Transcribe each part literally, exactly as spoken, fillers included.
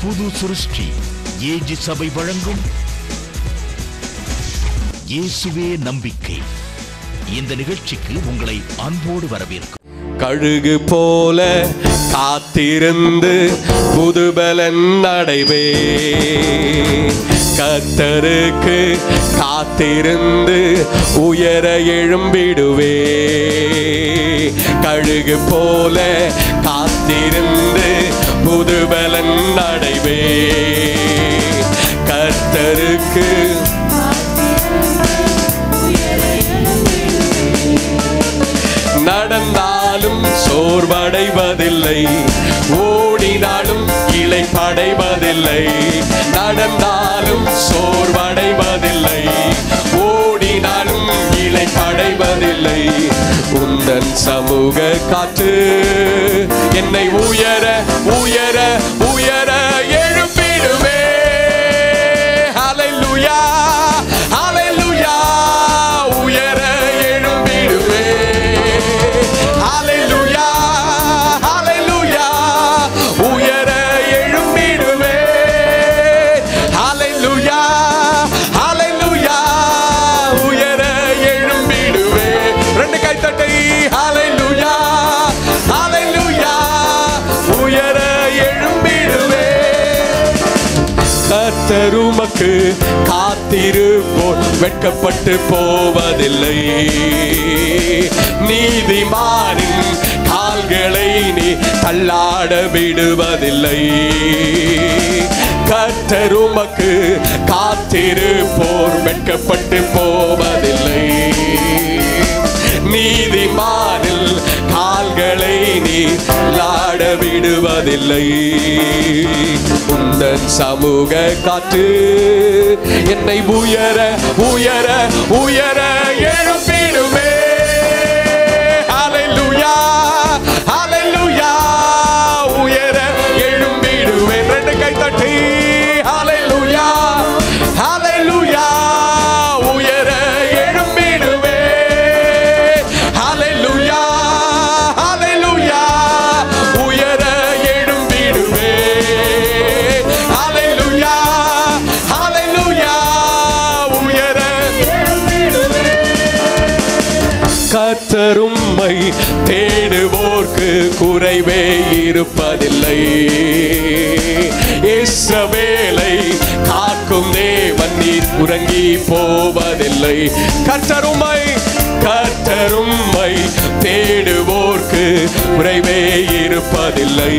புது சிருஷ்டி ஏஜி சபை வழங்கும் இயேசுவே நம்பிக்கை. இந்த நிகழ்ச்சிக்கு உங்களை அன்போடு வரவேற்கும். கழுகு போல காத்திருந்து புதுபலன் அடைவே, கர்த்தருக்கு காத்திருந்து உயர எழும்பிடுவே. கழுகு போல காத்திருந்து புதுபலன் அடைவே, கர்த்தருக்கு நடந்தாலும் சோர்வடைவதில்லை, ஓடினாலும் இளைப்படைவதில்லை. நடந்தாலும் சோர்வடைவதில்லை, ஓடினாலும் இளைப்படைவதில்லை. உந்தன் சமூக காற்று என்னை உயர உயர உயர எழுப்பிடுவே. ஹல்லேலூயா ஹல்லேலூயா, உயர எழும்பிடுவே. ஹல்லேலூயா ஹல்லேலூயா, உயர எழும்பிடுவே. ஹல்லேலூயா ஹல்லேலூயா, உயர எழும்பிடுவே. ரெண்டு கை தட்டி ஹல்லேலூயா ஹல்லேலூயா, உயர எழும்பிடுவே. கர்த்தர் உமக்கு காத்திருப்போர் வெட்கப்பட்டு போவதில்லை, நீதிமானின் கால்களை நீ தள்ளாட விடுவதில்லை. கர்த்தர் உமக்கு காத்திருப்போர் வெட்கப்பட்டு போவதில்லை, நீதிமானில் கால்களை நீ தள்ளாட விடுவதில்லை. உந்தன் சமூக காற்று என்னை உயர உயர உயர எழுப்பிடுவே. ஹல்லேலூயா ஹல்லேலூயா, உயர எழும்பிடுவே. ரெண்டு கை தட்டி ஹல்லேலூயா ஹல்லேலூயா, உயர எழும்பிடுவே. ஹல்லேலூயா ஹல்லேலூயா, உயர எழும்பிடுவே. ஹல்லேலூயா ஹல்லேலூயா, உயர எழும்பிடுவே. கர்த்தர் உம்மை தேடுவோர்க்கு குறைவே இருப்பதில்லை, இஸ்ரவேலை காக்கும் தேவன் நீர் உறங்கி போவதில்லை. கர்த்தர் உம்மை கர்த்தர் உம்மை தேடுவோர்க்கு குறைவே இருப்பதில்லை,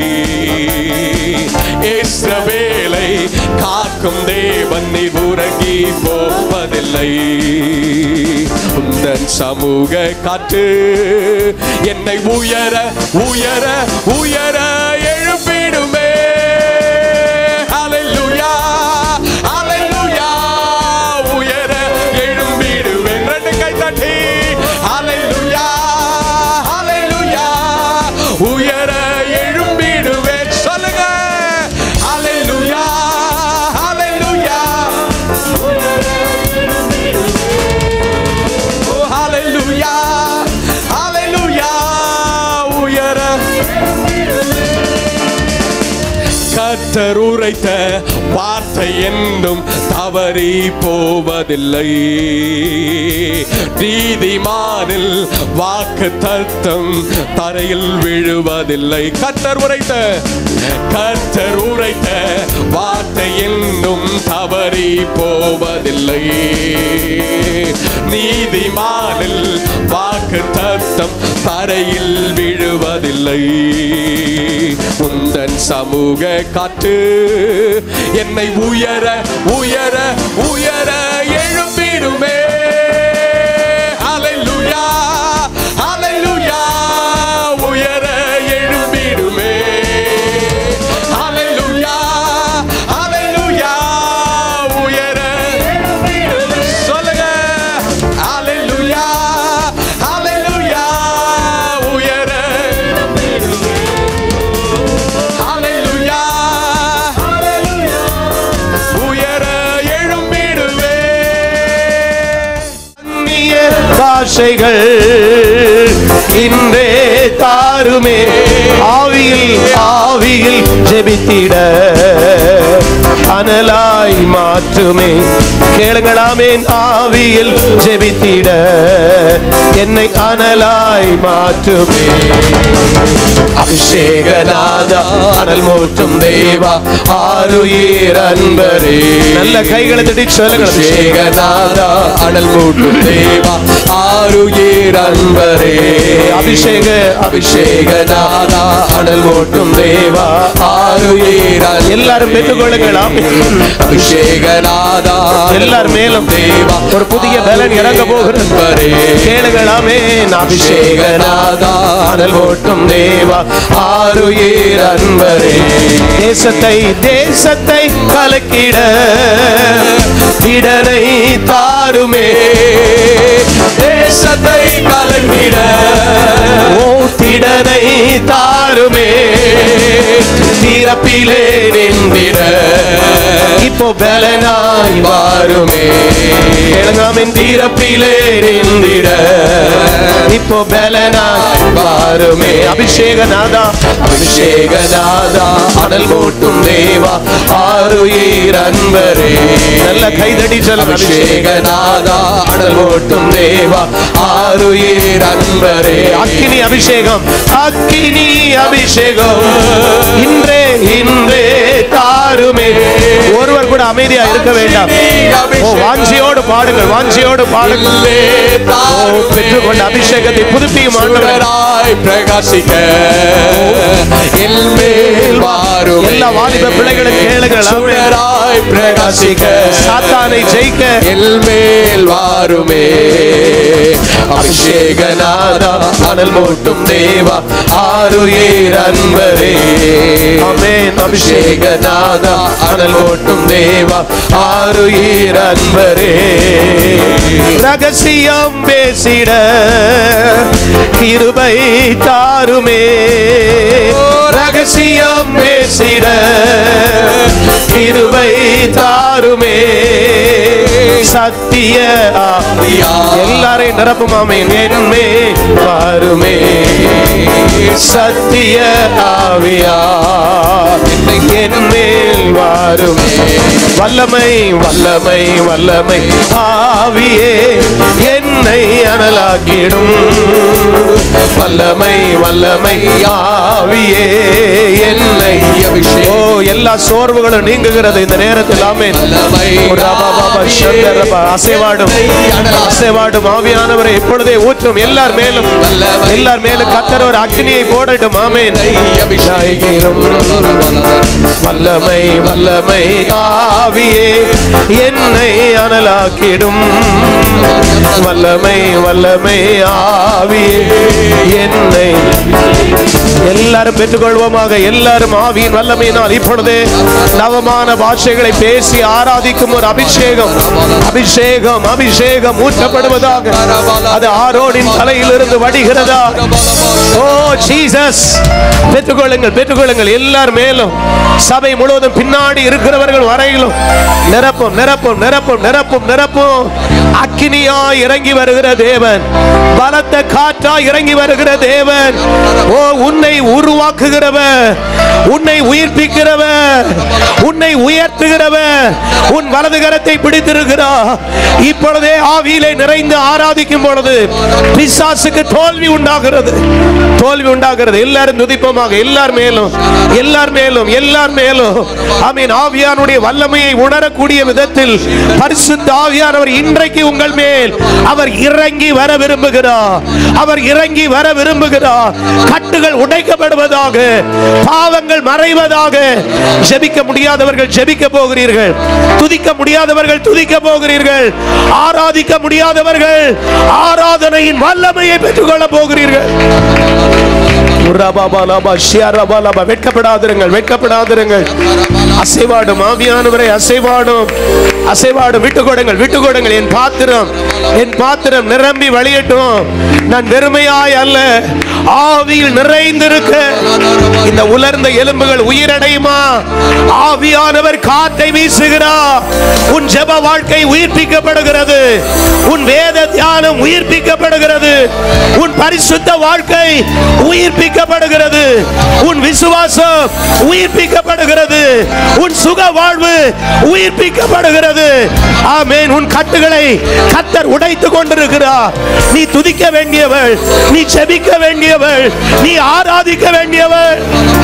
இஸ்ரவேலை காக்கும் தேவன் நீர் உறங்கி போவதில்லை. உந்தன் சமூக காற்று என்னை உயர உயர உயர எழுப்பிடுமே. ஹல்லேலூயா ஹல்லேலூயா, உயர எழும்பிடுவே. ரெண்டு கை தட்டி ஹல்லேலூயா ஹல்லேலூயா, உயர எழும்பிடுவே. சொல்லுங்க ஹல்லேலூயா ஹல்லேலூயா, ஓ ஹல்லேலூயா ஹல்லேலூயா, உயர. கர்த்தர் உரைத்த வார்த்தை என்னும் தவறி போவதில்லை, நீதிமானில் வாக்கு தத்தம் தரையில் விழுவதில்லை. கர்த்தர் உரைத்த கர்த்தர் உரைத்த வார்த்தை என்னும் தவறி போவதில்லை, நீதிமானில் வாக்கு தத்தம் தரையில் விழுவதில்லை. உந்தன் சமூக காற்று என்னை உயர உயர உயர எழும்பிடுமே. ஹல்லேலூயா ஹல்லேலூயா, உயர எழும்பிடுமே. ஹல்லேலூயா ஹல்லேலூயா, உயர. சொல்லுங்க ஹல்லேலூயா ஹல்லேலூயா, உயர. ஹல்லேலூயா உயர எழும்பிடுவே. அந்நிய பாஷைகள் இன்றே தாருமே, ஆவியில் ஆவியில் ஜெபித்திட அனலாய் மாற்றுமே. கேளுங்களாமேன். ஆவியில் ஜெபித்திட என்னை அனலாய் மாற்றுமே. அபிஷேகநாதா அனல் மூட்டும் தேவா ஆருயிர் அன்பரே. நல்ல கைகளை தட்டி சொல்லுங்க. அபிஷேகநாதா அனல் மூட்டும் தேவா ஆருயிர் அன்பரே. அபிஷேக அபிஷேகநாதா அனல் மூட்டும் தேவா ஆருயிர். எல்லாரும் பெற்றுக்கொள்ளுங்களாம். அபிஷேகநாதா எல்லாரும் மேலும் தேவா ஒரு புதிய பலன் இறங்க போகிறது. கேளுங்களாமே. அபிஷேகநாதா அனல் மூட்டும் தேவா ஆருயிர் அன்பரே. தேசத்தை தேசத்தை கலக்கிட திடனை தாருமே. தேசத்தை கலக்கிட ஓ திடனை தாருமே. திறப்பிலே நின்றிட இப்போ பலனாய் வாருமே. கேளுங்காமின். திறப்பிலே நின்றிட இப்போ பலனாய் வாருமே. அபிஷேகநாதா அபிஷேகநாதா அனல் மூட்டும் தேவா ஆருயிர் அன்பரே. நல்ல கைதடி சொல்ல. அபிஷேகநாதா அனல் மூட்டும் தேவா ஆருயிர் அன்பரே. அக்கினி அபிஷேகம் அக்கினி அபிஷேகம் இன்றே இன்றே தாருமே. ஒருவர் கூட அமைதியா இருக்க வேண்டாம். வாஞ்சியோடு பாடுங்கள். வாஞ்சியோடு பாடுங்கள். பெற்றுக்கொண்ட அபிஷேகத்தை புதுப்பியும் ஆண்டவராய் பிரகாசிக்க எல்மேல் வாரும். எல்லா வாலிப பிள்ளைகளும் கேளுங்கள். அவராய் பிரகாசிக்க சாத்தானை ஜெயிக்க எல்மேல் வாருமே. அபிஷேகநாதா அனல் மூட்டும் தேவா ஆருயிர் அன்பரே. ஆமென். அபிஷேகநாதா அனல் மூட்டும் தேவா ஆருயிர் அன்பரே. ரகசியம் பேசிட கிருபை தாருமே. ரகசியம் பேசிட கிருபை தாருமே. சத்திய ஆவியா எல்லாரையும் நிரப்புமாமே. என்மே வாருமே. சத்திய ஆவியா என்மேல் வாருமே. வல்லமை வல்லமை வல்லமை ஆவியே என்னை அனலாக்கிடும். வல்லமை வல்லமை ஆவியே என்னை ஓ எல்லா சோர்வுகளும் நீங்குகிறது இந்த நேரத்தில். ஆமென். அசைவாடும் அசைவாடும் ஆவியானவரை இப்பொழுதே ஊற்றும். எல்லார் மேலும் எல்லார் மேலும் கர்த்தர் ஒரு அக்னியை போடட்டும். ஆமென். வல்லமை வல்லமை ஆவியே என்னை அனலாக்கிடும். வல்லமை வல்லமை ஆவியே என்னை. எல்லாரும் பெற்றுக்கொள்வோமாக. எல்லாரும் ஆவியின் வல்லமையினால் இப்பொழுது நவமான பாஷைகளை பேசி ஆராதிக்கும் ஒரு அபிஷேகம் அபிஷேகம் அபிஷேகம் ஊற்றப்படுவதாக. அது ஆரோனின் தலையிலிருந்து வடிகிறதா. ஓ ஜீசஸ். பெற்றுக்கொள்ளுங்கள் பெற்றுக்கொள்ளுங்கள். எல்லார் மேலும் சபை முழுவதும் பின்னாடி இருக்கிறவர்கள் வரையிலும் நிரப்பும் நிரப்பும் நிரப்பும் நிரப்பும் நிரப்பும். அக்கினியாய் இறங்கி வருகிற தேவன், பலத்த காற்றாய் இறங்கி வருகிற தேவன். ஓ உன்னை உருவாக்குகிறவர், உன்னை உயிர்ப்பிக்கிறவர், உன்னை உயர்த்துகிறவர் உன் வலது கரத்தை பிடித்திருக்கிறார். இப்பொழுதே ஆவியிலே நிறைந்து ஆராதிக்கும் பொழுது பிசாசுக்கு தோல்வி உண்டாகிறது. தோல்வி உண்டாகிறது. எல்லாரும் துதிப்போமாக. எல்லார் மேலும் எல்லார் மேலும் எல்லார் மேலும் ஆமென். ஆவியானுடைய வல்லமையை உணரக்கூடிய விதத்தில் பரிசுத்த ஆவியானவர் இன்றைக்கு உங்கள் மேல் அவர் இறங்கி வர விரும்புகிறார். அவர் இறங்கி வர விரும்புகிறார். கட்டுகள் உடைக்கப்படுவதாக, பாவங்கள் மறைவதாக. ஜெபிக்க முடியாதவர்கள் ஜெபிக்க போகிறீர்கள். துதிக்க முடியாதவர்கள் துதிக்க போகிறீர்கள். ஆராதிக்க முடியாதவர்கள் ஆராதனையின் வல்லமையை பெற்றுக்கொள்ள போகிறீர்கள். வெட்கப்படாதிருங்கள் வெட்கப்படாதிருங்கள். அசைவாடும் ஆவியானவரை அசைவாடும் அசைவாடும். விட்டு கொடுங்கள் விட்டு கொடுங்கள். என் பாத்திரம் என் பாத்திரம் நிரம்பி வழியட்டும். நான் வெறுமையாய் அல்ல, ஆவியில் நிறைந்திருக்க. இந்த உலர்ந்த எலும்புகள் உயிரடையுமா? ஆவியானவர் காற்றை வீசுகிறார். உன் ஜெப வாழ்க்கை உயிர்ப்பிக்கப்படுகிறது. உன் வேத தியானம் உயிர்ப்பிக்கப்படுகிறது. உன் பரிசுத்த வாழ்க்கை உயிர்ப்பிக்கப்படுகிறது. உன் விசுவாசம் உயிர்ப்பிக்கப்படுகிறது. உன் சுக வாழ்வு உயிர்ப்பிக்கப்படுகிறது. ஆமென். உன் கட்டுகளை கர்த்தர் உடைத்துக் கொண்டிருக்கிறார். நீ துதிக்க வேண்டியவள், நீ ஜெபிக்க வேண்டியவள், நீ ஆராதிக்க வேண்டியவள்.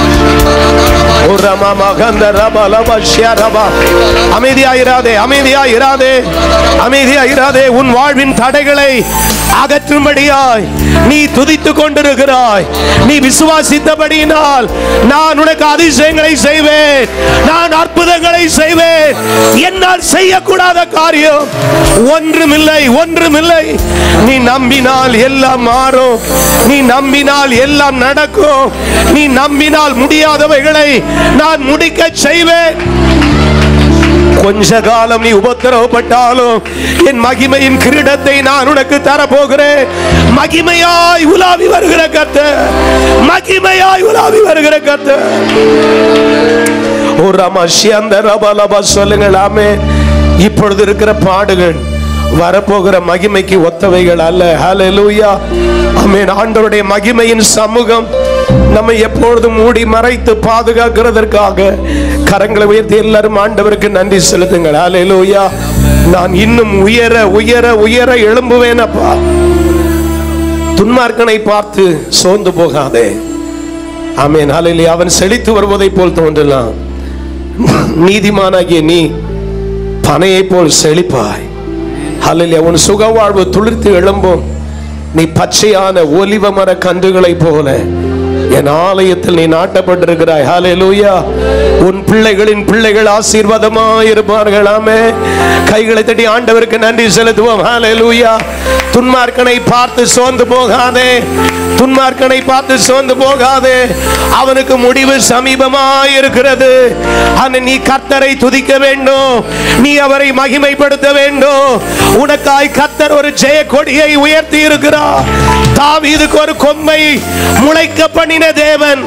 அமைதியாயிராதே, அமைதியாயிராதே, அமைதியாயிராதே. உன் வாழ்வின் தடைகளை அகற்றும்படியாய் நீ துதித்துக் கொண்டிருக்கிறாய். நீ விசுவாசித்தபடியினால் நான் உனக்கு அதிசயங்களை செய்வேன், நான் அற்புதங்களை செய்வேன். என்னால் செய்யக்கூடாத காரியம் ஒன்றுமில்லை, ஒன்றுமில்லை. நீ நம்பினால் எல்லாம் மாறும், நீ நம்பினால் எல்லாம் நடக்கும், நீ நம்பினால் முடியாதவைகளை நான் முடிக்க செய்வேன். கொஞ்ச காலம் நீ உபத்திரவப்பட்டாலும் என் மகிமையின் கிரீடத்தை நான் உனக்கு தரப்போகிறேன். மகிமையாய் உலாவி வருகிற கர்த்தர், மகிமையாய் உலாவி வருகிற கர்த்தர். ஒரு ரமஷியந்தரபலப சொல்லுங்களாமே. இப்பொழுது இருக்கிற பாடுகள் வரப்போகிற மகிமைக்கு ஒத்தவைகள் அல்ல. ஹல்லேலூயா. ஆமென். ஆண்டவருடைய மகிமையின் சமூகம் நம்மை எப்பொழுதும் மூடி மறைத்து பாதுகாக்கிறதற்காக கரங்களை உயர்த்தி எல்லாரும் ஆண்டவருக்கு நன்றி செலுத்துங்கள். ஹல்லேலூயா. நான் இன்னும் உயர உயர உயர எழும்புவேன் அப்பா. துன்மார்க்கனை பார்த்து சோர்ந்து போகாதே. ஆமென். ஹல்லேலூயா. அவன் செழித்து வருவதை போல் தோன்றலாம், நீதிமானாகிய நீ பனையை போல் செழிப்பாய். ஹல்லேலூயா. உன் சுக வாழ்வு துளிர்த்து எழும்பும். நீ பச்சையான ஒலிவ மர கன்றுகளை போல என் ஆலயத்தில் நீ நாட்டப்பட்டிருக்கிறாய். ஹல்லேலூயா. உன் பிள்ளைகளின் பிள்ளைகள் ஆசீர்வாதமாய் இருப்பார்கள். ஆமென். கைகளை தட்டி ஆண்டவருக்கு நன்றி செலுத்துவோம். ஹல்லேலூயா. துன்மார்க்கனை பார்த்து சோர்ந்து போகாதே, துன்மார்க்கனை பார்த்து சோர்ந்து போகாதே. அவனுக்கு முடிவு சமீபமாய் இருக்கிறது. ஆனால் நீ கர்த்தரை துதிக்க வேண்டும், நீ அவரை மகிமைப்படுத்த வேண்டும். உனக்காய் கர்த்தர் ஒரு ஜெய கொடியை உயர்த்தி இருக்கிறார். தாவீதுக்கு ஒரு கொம்பை முளைக்க பண்ணின தேவன்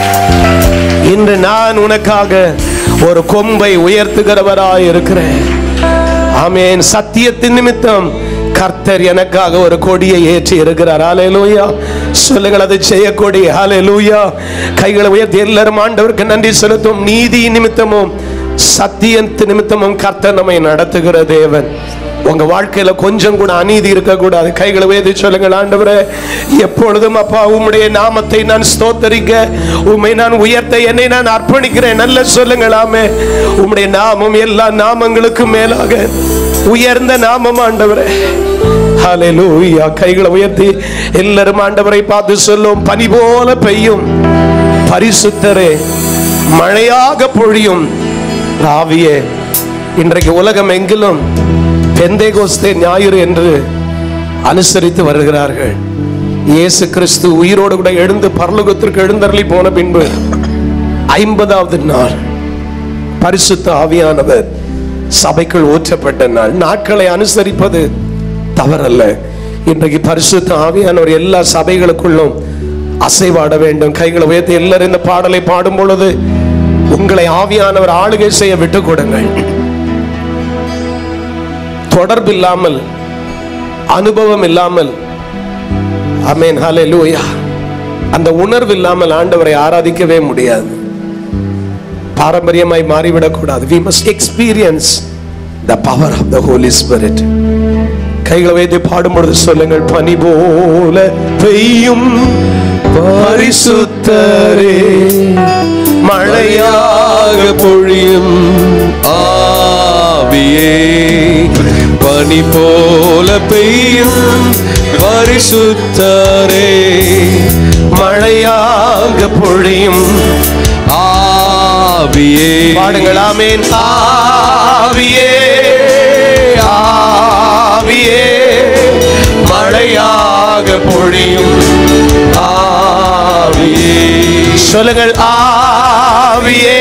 இன்று நான் உனக்காக ஒரு கொம்பை உயர்த்துகிறவராய் இருக்கிறேன். ஆமென். சத்தியத்தின் நிமித்தம் கர்த்தர் எனக்காக ஒரு கொடியை ஏற்றி இருக்கிறார். ஹல்லேலூயா. சொல்லுங்கள், அது செய்யக்கூடிய. ஹல்லேலூயா. கைகளை உயர்த்தி எல்லாரும் ஆண்டவருக்கு நன்றி செலுத்தும். நீதி நிமித்தமும் சத்தியத்தின் நிமித்தமும் கர்த்தர் நம்மை நடத்துகிற தேவன். உங்க வாழ்க்கையில கொஞ்சம் கூட அநீதி இருக்க கூடாது. கைகளை உயர்த்தி சொல்லுங்கள், ஆண்டவரே எப்பொழுதும் அப்பா உம்முடைய நாமத்தை நான் ஸ்தோத்தரிக்க, உம்மை நான் உயர்த்த என்னை நான் அர்ப்பணிக்கிறேன். நல்ல சொல்லுங்களாமே. உம்முடைய நாமம் எல்லா நாமங்களுக்கும் மேலாக உயர்ந்த நாமம் ஆண்டவரே. ஹல்லேலூயா. கைகளை உயர்த்தி எல்லாரும் ஆண்டவரை பார்த்து சொல்லும். பனி போல பெய்யும் பரிசுத்தரே, மழையாக பொழியும் ராவியே. இன்றைக்கு உலகம் எங்கிலும் பெந்தேகோஸ்தே ஞாயிறு என்று அனுசரித்து வருகிறார்கள். இயேசு கிறிஸ்து உயிரோடு கூட எழுந்து பரலோகத்திற்கு எழுந்தருளி போன பின்பு ஐம்பதாவது நாள் பரிசுத்த ஆவியானவர் சபைக்குள் ஊற்றப்பட்ட நாள். நாட்களை அனுசரிப்பது தவறல்ல. இன்றைக்கு பரிசுத்த ஆவியானவர் எல்லா சபைகளுக்குள்ளும் அசைவாட வேண்டும். கைகளை உயர்த்தி எல்லாரும் இந்த பாடலை பாடும் பொழுது உங்களை ஆவியானவர் ஆளுகை செய்ய விட்டுக் கொடுங்கள். தொடர்பு இல்லாமல், அனுபவம் இல்லாமல், ஆமென், ஹல்லேலூயா, அந்த உணர்வு இல்லாமல் ஆண்டவரை ஆராதிக்கவே முடியாது. பாரம்பரியமாய் மாறிவிடக் கூடாது. We must experience the power of the Holy Spirit. கைகளை வைத்து பாடும்பொழுது சொல்லுங்கள். பனி போல பெய்யும் பரிசுத்தரே, மழையாக பொழியும் ஆவியே. பனி போல பெய்யும் பரிசுத்தரே, மழையாக பொழியும் ஆவியே. பாடுங்கள். ஆமென். ஆவியே, ஆவியே, மழையாக பொழியும் ஆவியே. சொல்லுங்கள். ஆவியே,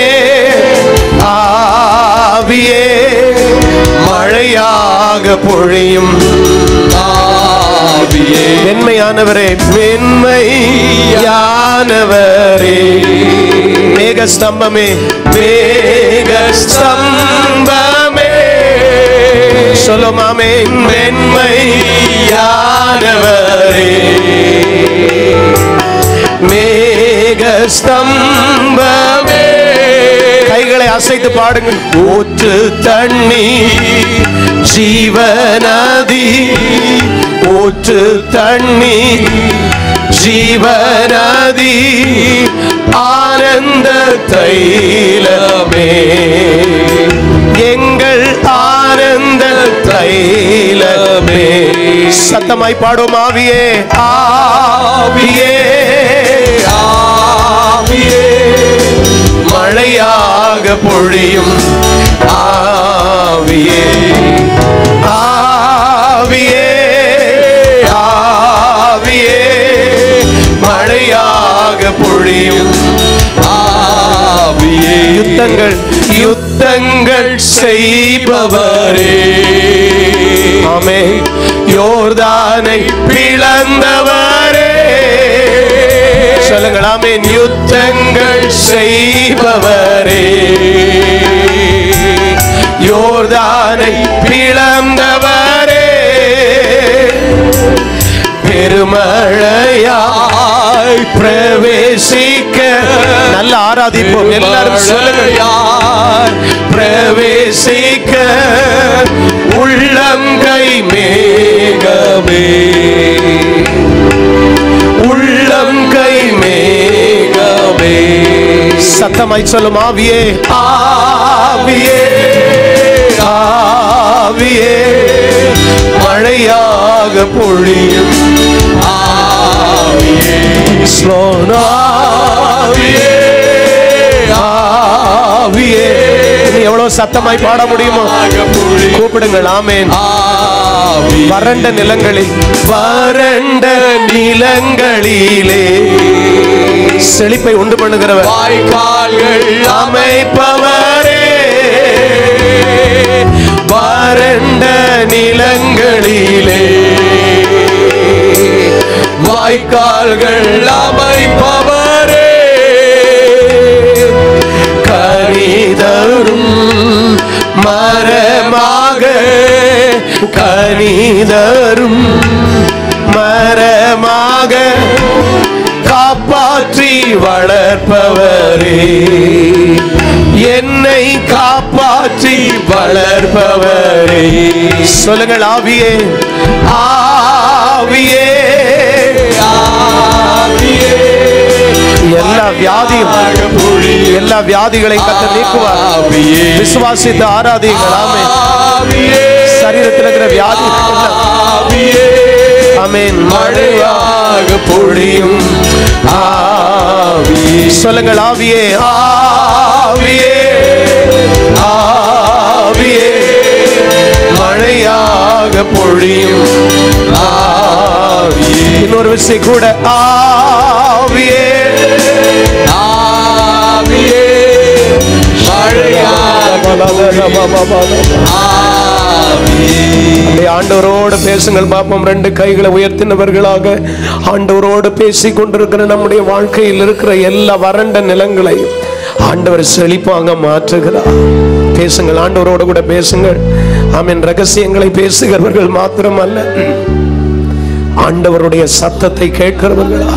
ஆவியே, மழையாக பொழியும் ஆவியே. மென்மையானவரே, மென்மையானவரே, மேகஸ்தம்பமே, மேகஸ்தம்பமே. சொல்லுமாமே. மென்மையானவரே, மேகஸ்தம்பமே. கைகளை அசைத்து பாடுங்க. ஊற்று தண்ணி ஜீவநதி, ஊற்று தண்ணி ஜீவநதி, ஆனந்த தைலமே, எங்கள் ஆனந்த தைலமே. சத்தமாய் பாடும். ஆவியே ஆவியே ஆவியே மழையாக பொழியும் ஆவியே ஆவியே ஆவியே மழையாக பொழியும் ஆவியே. யுத்தங்கள் யுத்தங்கள் செய்பவரே, ஆமென். யோர்தானை பிளந்தவரே, சொல்லுங்கள் ஆமென். யுத்தங்கள் செய்பவரே, யோர்தானை பிளந்தவரே, பெருமழையாய் பிரவேசிக்க. நல்ல ஆராதிப்போம் எல்லாரும். சொல்லுங்கள். பிரவேசிக்க உள்ளங்கை மேகமே, உள்ளங்கை மேகமே. சத்தமாய் சொல்லும். ஆவியே ஆவியே ஆவியே மழையாக பொழியும் ஆவியே. ஆவியே ஆவியே. எவ்வளவு சத்தமாய் பாட முடியுமோ கூப்பிடுங்கள். ஆமென். வறண்ட நிலங்களில் வறண்ட நிலங்களிலே செழிப்பை உண்டு பண்ணுகிறவர், வாய்க்கால்கள் அமைப்பவரே, வறண்ட நிலங்களிலே வாய்க்கால்கள் அமைப்பவரே, கனிதரும் மரமாக, கனிதரும் மரமாக காப்பாற்றி வளர்ப்பவரே, என்னை காப்பாற்றி வளர்ப்பவரே. சொல்லுங்கள். ஆவியே ஆவியே ஆவியே. எல்லா வியாதியும் எல்லா வியாதிகளை கர்த்தர் நீக்குவார். விசுவாசித்து ஆராதியுங்கள். ஆமென். சரீரத்தில் இருக்கிற வியாதி ஆமென் மழையாக பொழியும் ஆவியே. சொல்லுங்கள். ஆவியே ஆவியே ஆவியே மழையாக பொழியும் ஆவியே. இன்னொரு விஷயம் கூட. ஆவியே ஆவியே மழையாக ஆண்டவரோடு பேசுங்கள் பாப்போம். ரெண்டு கைகளை உயர்த்தினவர்களாக ஆண்டவரோடு பேசிக் கொண்டிருக்கிற நம்முடைய வாழ்க்கையில் இருக்கிற எல்லா வறண்ட நிலங்களை ஆண்டவர் செழிப்பாக மாற்றுகிறார். பேசுங்கள். ஆண்டவரோடு கூட பேசுங்கள். ஆமென். ரகசியங்களை பேசுகிறவர்கள் மாத்திரமல்ல, ஆண்டவருடைய சத்தத்தை கேட்கிறவர்களா.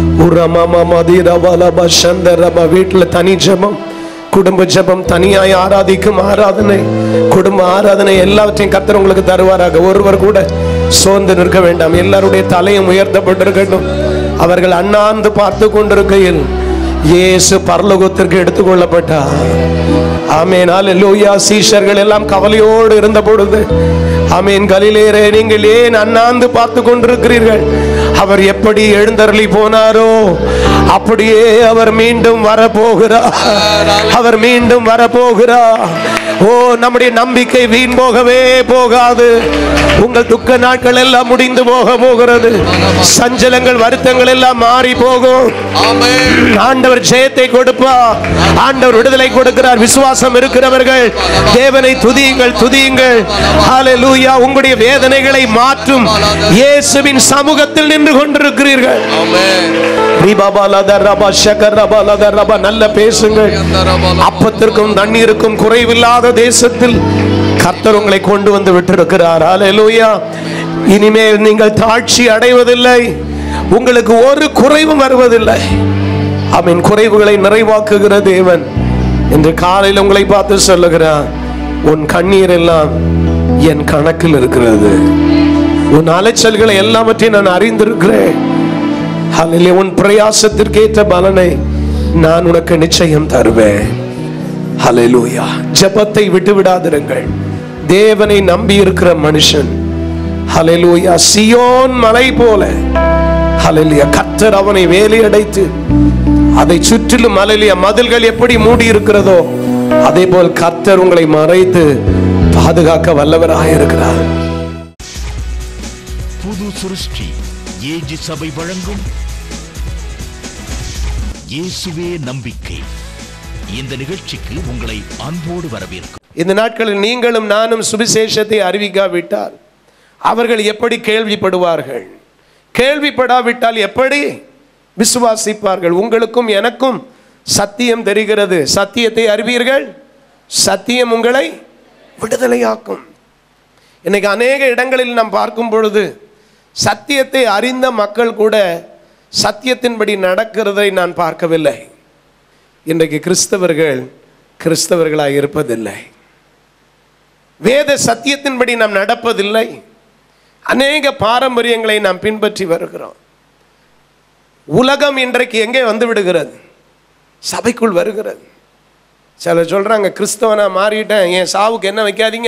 வீட்டுல தனி ஜெபம், குடும்ப ஜெபம், தனியாய் ஆராதிக்கும் ஆராதனை, குடும்ப ஆராதனை எல்லாவற்றையும் கர்த்தர் உங்களுக்கு தருவாராக. ஒருவர் கூட சோர்ந்து நிற்க வேண்டாம். எல்லாருடைய தலையும் உயர்த்தப்பட்டிருக்கட்டும். அவர்கள் அண்ணாந்து பார்த்து கொண்டிருக்கையில் இயேசு பரலோகத்திற்கு எடுத்துக்கொள்ளப்பட்டார். ஆமென். அல்லேலூயா. சீஷர்கள் எல்லாம் கவலையோடு இருந்த பொழுது, ஆமென், கலிலேயரே நீங்கள் ஏன் அண்ணாந்து பார்த்து கொண்டிருக்கிறீர்கள்? அவர் எப்படி எழுந்தருளி போனாரோ அப்படியே அவர் மீண்டும் வரப்போகிறார். அவர் மீண்டும் வரப்போகிறார். ஓ, நம்முடைய நம்பிக்கை வீண் போகவே போகாது. உங்கள் துக்க நாட்கள் எல்லாம் முடிந்து போக போகிறது. சஞ்சலங்கள், வருத்தங்கள் எல்லாம் மாறி போகும். ஆண்டவர் ஜெயத்தை கொடுப்பார். ஆண்டவர் விடுதலை கொடுக்கிறார். விசுவாசம் இருக்கிறவர்கள் தேவனை துதியுங்கள், துதியுங்கள். ஹல்லேலூயா. உங்களுடைய வேதனைகளை மாற்றும் இயேசுவின் சமூகத்தில் நின்று கொண்டிருக்கிறீர்கள். நல்ல பேசுங்கள். அப்பத்திற்கும் தண்ணீருக்கும் குறைவில்லாத தேசத்தில் கர்த்தர் உங்களை கொண்டு வந்து விட்டிருக்கிறார். ஹல்லேலூயா. இனிமேல் நீங்கள் தாழ்ச்சி அடைவதில்லை. உங்களுக்கு ஒரு குறைவும் வருவதில்லை. ஆமென். குறைவுகளை நிறைவாக்குகிற தேவன் இன்று காலையில் உங்களை பார்த்து சொல்லுகிறார், உன் கண்ணீர் எல்லாம் என் கணக்கில் இருக்கிறது, உன் அலைச்சல்களை எல்லாவற்றையும் நான் அறிந்திருக்கிறேன். ஹல்லேலூயா. உன் பிரயாசத்திற்கேற்ற பலனை நான் உனக்கு நிச்சயம் தருவேன். ஹல்லேலூயா. ஜெபத்தை விட்டு விடாதிருங்கள். தேவனை நம்பி இருக்கிற மனுஷன் ஹல்லேலூயா சியோன் மலை போல ஹல்லேலூயா கர்த்தர் அவனை வேலையடைத்து அதை சுற்றிலும் ஹல்லேலூயா மதில்கள் எப்படி மூடி இருக்கிறதோ அதே போல் கர்த்தர் உங்களை மறைத்து பாதுகாக்க வல்லவராக இருக்கிறார். புது சிருஷ்டி ஏஜி சபை வழங்கும் இயேசுவே நம்பிக்கை. இந்த நிகழ்ச்சிக்கு உங்களை அன்போடு வரவேற்கும். இந்த நாட்களில் நீங்களும் நானும் சுவிசேஷத்தை அறிவிக்காவிட்டால் அவர்கள் எப்படி கேள்விப்படுவார்கள்? கேள்விப்படாவிட்டால் எப்படி விசுவாசிப்பார்கள்? உங்களுக்கும் எனக்கும் சத்தியம் தெரிகிறது. சத்தியத்தை அறிவீர்கள், சத்தியம் உங்களை விடுதலையாக்கும். இன்னைக்கு அநேக இடங்களில் நாம் பார்க்கும் பொழுது சத்தியத்தை அறிந்த மக்கள் கூட சத்தியத்தின்படி நடக்கிறதை நான் பார்க்கவில்லை. இன்றைக்கு கிறிஸ்தவர்கள் கிறிஸ்தவர்களாக இருப்பதில்லை. வேத சத்தியத்தின்படி நாம் நடப்பதில்லை. அநேக பாரம்பரியங்களை நாம் பின்பற்றி வருகிறோம். உலகம் இன்றைக்கு எங்கே வந்து விடுகிறது? சபைக்குள் வருகிறது. சிலர் சொல்றாங்க, கிறிஸ்தவனா மாறிட்டேன், என் சாவுக்கு என்ன வைக்காதீங்க,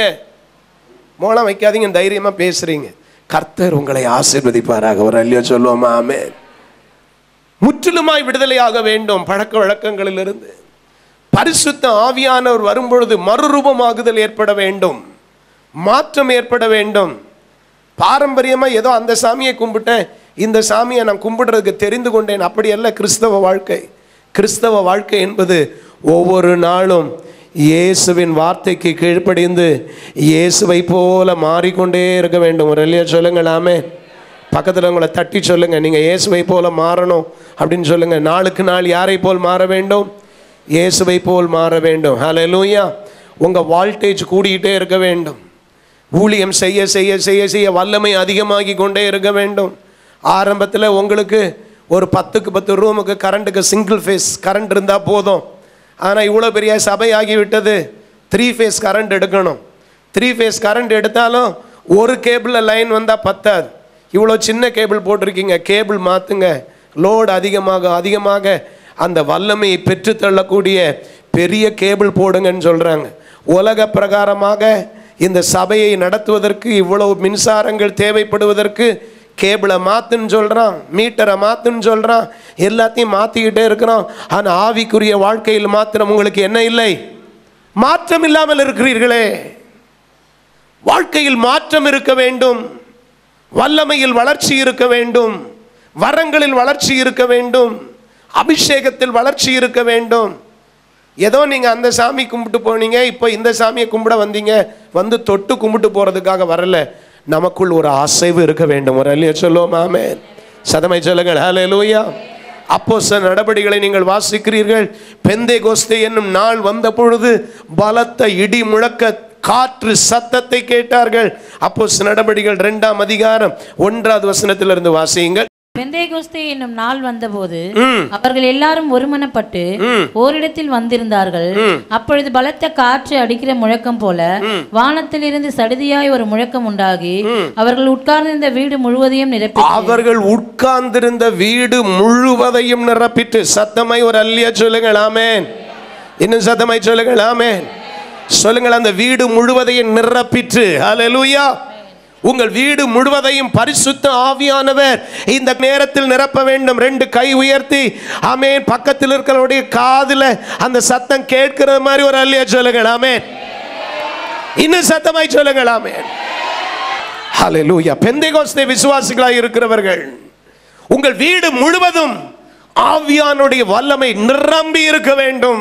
மோளம் வைக்காதீங்க, தைரியமா பேசுறீங்க. கர்த்தர் உங்களை ஆசீர்வதிப்பாராக. ஒரு அல்லையா சொல்லுவோமா? ஆமென். முற்றிலுமாய் விடுதலையாக வேண்டும் பழக்க வழக்கங்களிலிருந்து. பரிசுத்த ஆவியானவர் வரும்பொழுது மறுரூபமாகுதல் ஏற்பட வேண்டும், மாற்றம் ஏற்பட வேண்டும். பாரம்பரியமா ஏதோ அந்த சாமியை கும்பிட்டேன், இந்த சாமியை நான் கும்பிடுறதுக்கு தெரிந்து கொண்டேன், அப்படி அல்ல கிறிஸ்தவ வாழ்க்கை. கிறிஸ்தவ வாழ்க்கை என்பது ஒவ்வொரு நாளும் இயேசுவின் வார்த்தைக்கு கீழ்ப்படிந்து இயேசுவை போல மாறிக்கொண்டே இருக்க வேண்டும். ஒரு இல்லையா சொல்லுங்களாமே. பக்கத்தில் உங்களை தட்டி சொல்லுங்க, நீங்கள் இயேசுவை போல மாறணும் அப்படின்னு சொல்லுங்க. நாளுக்கு நாள் யாரை போல் மாற வேண்டும்? இயேசுவை போல் மாற வேண்டும். ஹல்லேலூயா. உங்கள் வால்டேஜ் கூடிக்கிட்டே இருக்க வேண்டும். ஊழியம் செய்ய செய்ய செய்ய செய்ய வல்லமை அதிகமாகி கொண்டே இருக்க வேண்டும். ஆரம்பத்தில் உங்களுக்கு ஒரு பத்துக்கு பத்து ரூமுக்கு கரண்ட்டுக்கு சிங்கிள் ஃபேஸ் கரண்ட் இருந்தால் போதும். ஆனால் இவ்வளோ பெரிய சபை ஆகிவிட்டது, த்ரீ ஃபேஸ் கரண்ட் எடுக்கணும். த்ரீ ஃபேஸ் கரண்ட் எடுத்தாலும் ஒரு கேபிளில் லைன் வந்தால் பத்தாது. இவ்வளோ சின்ன கேபிள் போட்டிருக்கீங்க, கேபிள் மாற்றுங்க. லோடு அதிகமாக அதிகமாக அந்த வல்லமையை பெற்றுத்தள்ளக்கூடிய பெரிய கேபிள் போடுங்கன்னு சொல்கிறாங்க. உலக பிரகாரமாக இந்த சபையை நடத்துவதற்கு இவ்வளவு மின்சாரங்கள் தேவைப்படுவதற்கு கேபிளை மாற்றுன்னு சொல்கிறான், மீட்டரை மாற்றுன்னு சொல்கிறான், எல்லாத்தையும் மாற்றிக்கிட்டே இருக்கிறோம். ஆனால் ஆவிக்குரிய வாழ்க்கையில் மாத்திரம் உங்களுக்கு என்ன இல்லை? மாற்றம் இல்லாமல் இருக்கிறீர்களே. வாழ்க்கையில் மாற்றம் இருக்க வேண்டும், வல்லமையில் வளர்ச்சி இருக்க வேண்டும், வரங்களில் வளர்ச்சி இருக்க வேண்டும், அபிஷேகத்தில் வளர்ச்சி இருக்க வேண்டும். ஏதோ நீங்கள் அந்த சாமி கும்பிட்டு போனீங்க, இப்போ இந்த சாமியை கும்பிட வந்தீங்க, வந்து தொட்டு கும்பிட்டு போகிறதுக்காக வரல. நமக்குள் ஒரு அசைவு இருக்க வேண்டும். ஒரு அல்லையா சொல்லுவோம்? ஆமென். சதமை சொல்லுங்கள். ஹல்லேலூயா. அப்போஸ்தலர் நடபடிகளை நீங்கள் வாசிக்கிறீர்கள். பெந்தேகோஸ்தே என்னும் நாள் வந்த பொழுது பலத்த இடி முழக்க காற்று சத்தத்தை கேட்டார்கள். அப்போஸ்தலர் நடபடிகள் இரண்டாம் அதிகாரம் ஒன்றாவது வசனத்திலிருந்து வாசியுங்கள். பெந்தேகோஸ்தே என்னும் நாள் வந்தபோது அவர்கள் எல்லாரும் ஒருமனப்பட்டு ஓரிடத்தில் வந்திருந்தார்கள். அப்பொழுது பலத்த காற்று அடிக்கிற முழக்கம் போல வானத்திலிருந்து சடுதியாய் ஒரு முழக்கம் உண்டாகி அவர்கள் உட்கார்ந்திருந்த வீடு முழுவதையும் நிரப்பி அவர்கள் உட்கார்ந்திருந்த வீடு முழுவதையும் நிரப்பிட்டு. சத்தமாய் ஒரு அல்லியா சொல்லுங்கள். ஆமென். இன்னும் சத்தமாய் சொல்லுங்கள். ஆமென். சொல்லுங்கள். அந்த வீடு முழுவதையும் நிரப்பிட்டு. ஹல்லேலூயா. உங்கள் வீடு முழுவதையும் பரிசுத்த ஆவியானவர் இந்த நேரத்தில் நிரப்ப வேண்டும். ரெண்டு கை உயர்த்தி ஆமென். பக்கத்தில் இருக்கிறவருடைய காதுல அந்த சத்தம் கேட்கிற மாதிரி ஒரு அல்லியா சொல்லுங்கள். ஆமென். இன்னும் சத்தமாய் சொல்லுங்கள். ஆமென். ஹல்லேலூயா. பெந்தேகோஸ்தே விசுவாசிகளாய் இருக்கிறவர்கள், உங்கள் வீடு முழுவதும் ஆவியானுடைய வல்லமை நிரம்பி இருக்க வேண்டும்.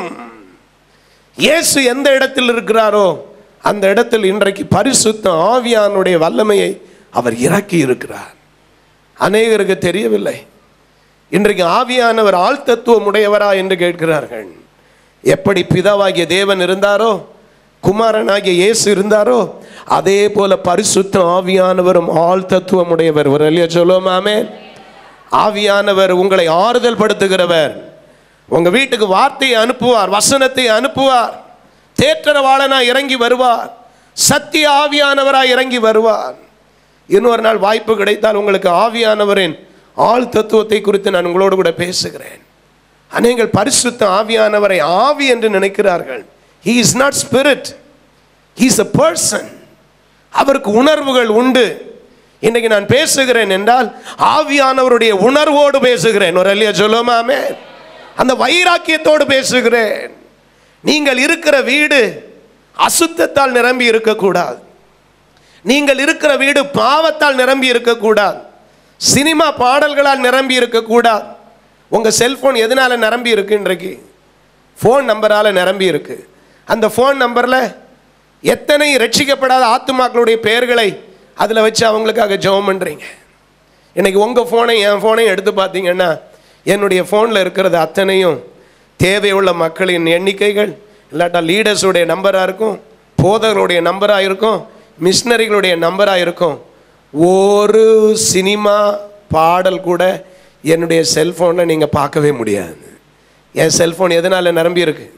இயேசு எந்த இடத்தில் இருக்கிறாரோ அந்த இடத்தில் இன்றைக்கு பரிசுத்த ஆவியானுடைய வல்லமையை அவர் இறக்கி இருக்கிறார். அநேகருக்கு தெரியவில்லை. இன்றைக்கு ஆவியானவர் ஆழ்தத்துவம் உடையவரா என்று கேட்கிறார்கள். எப்படி பிதாவாகிய தேவன் இருந்தாரோ, குமாரனாகிய இயேசு இருந்தாரோ, அதே போல பரிசுத்த ஆவியானவரும் ஆழ்தத்துவம் உடையவர். ஒரு அல்லையா சொல்லுவோம்? ஆமென். ஆவியானவர் உங்களை ஆறுதல் படுத்துகிறவர். உங்க வீட்டுக்கு வார்த்தையை அனுப்புவார், வசனத்தை அனுப்புவார், தேற்றரவாளனாய் இறங்கி வருவார், சத்திய ஆவியானவராய் இறங்கி வருவார். இன்னொரு நாள் வாய்ப்பு கிடைத்தால் உங்களுக்கு ஆவியானவரின் ஆள் தத்துவத்தை குறித்து நான் உங்களோடு கூட பேசுகிறேன். அநேகர் பரிசுத்த ஆவியானவரை ஆவி என்று நினைக்கிறார்கள். He is not spirit, he is a person. அவருக்கு உணர்வுகள் உண்டு. இன்னைக்கு நான் பேசுகிறேன் என்றால் ஆவியானவருடைய உணர்வோடு பேசுகிறேன். ஒரு அல்லையா சொல்லுமாமே, அந்த வைராக்கியத்தோடு பேசுகிறேன். நீங்கள் இருக்கிற வீடு அசுத்தத்தால் நிரம்பி இருக்கக்கூடாது. நீங்கள் இருக்கிற வீடு பாவத்தால் நிரம்பி இருக்கக்கூடாது. சினிமா பாடல்களால் நிரம்பி இருக்கக்கூடாது. உங்கள் செல்ஃபோன் எதனால நிரம்பி இருக்கு? இன்றைக்கு ஃபோன் நம்பரால் நிரம்பி இருக்கு. அந்த ஃபோன் நம்பரில் எத்தனை ரட்சிக்கப்படாத ஆத்துமாக்களுடைய பெயர்களை அதில் வச்சு அவங்களுக்காக ஜெபம் பண்ணுறீங்க. இன்னைக்கு உங்கள் ஃபோனை என் ஃபோனையும் எடுத்து பார்த்தீங்கன்னா என்னுடைய ஃபோனில் இருக்கிறது அத்தனையும் தேவையுள்ள மக்களின் எண்ணிக்கைகள், இல்லாட்டா லீடர்ஸுடைய நம்பராக இருக்கும், போதகர்களுடைய நம்பராக இருக்கும், மிஷினரிகளுடைய நம்பராக இருக்கும். ஒரு சினிமா பாடல் கூட என்னுடைய செல்ஃபோனில் நீங்கள் பார்க்கவே முடியாது. என் செல்ஃபோன் எதனால் நிரம்பி இருக்கு?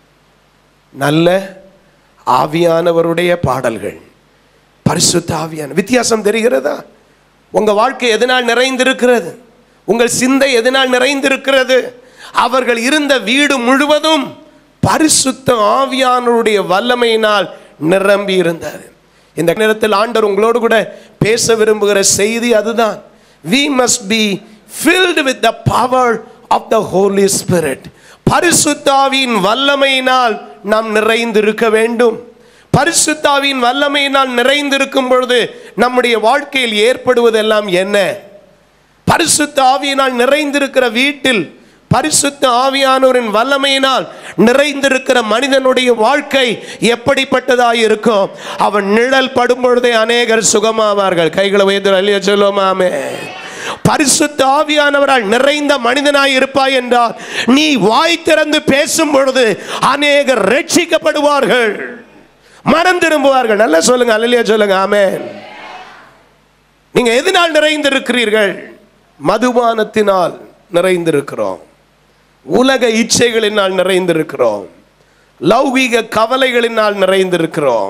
நல்ல ஆவியானவருடைய பாடல்கள், பரிசுத்த ஆவியான. வித்தியாசம் தெரிகிறதா? உங்கள் வாழ்க்கை எதனால் நிறைந்திருக்கிறது? உங்கள் சிந்தை எதனால் நிறைந்திருக்கிறது? அவர்கள் இருந்த வீடு முழுவதும் பரிசுத்த ஆவியானவருடைய வல்லமையினால் நிரம்பி இருந்தது. இந்த நேரத்தில் ஆண்டவர் உங்களோடு கூட பேச விரும்புகிற செய்தி அதுதான். We must be filled with the power of the Holy Spirit. பரிசுத்த ஆவியின் வல்லமையினால் நாம் நிறைந்திருக்க வேண்டும். பரிசுத்த ஆவியின் வல்லமையினால் நிறைந்திருக்கும் பொழுது நம்முடைய வாழ்க்கையில் ஏற்படுவதெல்லாம் என்ன? பரிசுத்த ஆவியினால் நிறைந்திருக்கிற வீட்டில், பரிசுத்த ஆவியானவரின் வல்லமையினால் நிறைந்திருக்கிற மனிதனுடைய வாழ்க்கை எப்படிப்பட்டதாக இருக்கும்? அவன் நிழல் படும் பொழுதே அநேகர் சுகமாவார்கள். கைகளை உயர்த்தி அல்லேலூயா சொல்லுவோமாமே. பரிசுத்த ஆவியானவரால் நிறைந்த மனிதனாய் இருப்பாய் என்றால் நீ வாய் திறந்து பேசும் பொழுது அநேகர் ரட்சிக்கப்படுவார்கள், மனம் திரும்புவார்கள். நல்லா சொல்லுங்க, அல்லேலூயா சொல்லுங்க, ஆமென். நீங்க எதனால் நிறைந்திருக்கிறீர்கள்? மதுபானத்தினால் நிறைந்திருக்கிறோம், உலக இச்சைகளினால் நிறைந்திருக்கிறோம், லௌகீக கவலைகளினால் நிறைந்திருக்கிறோம்,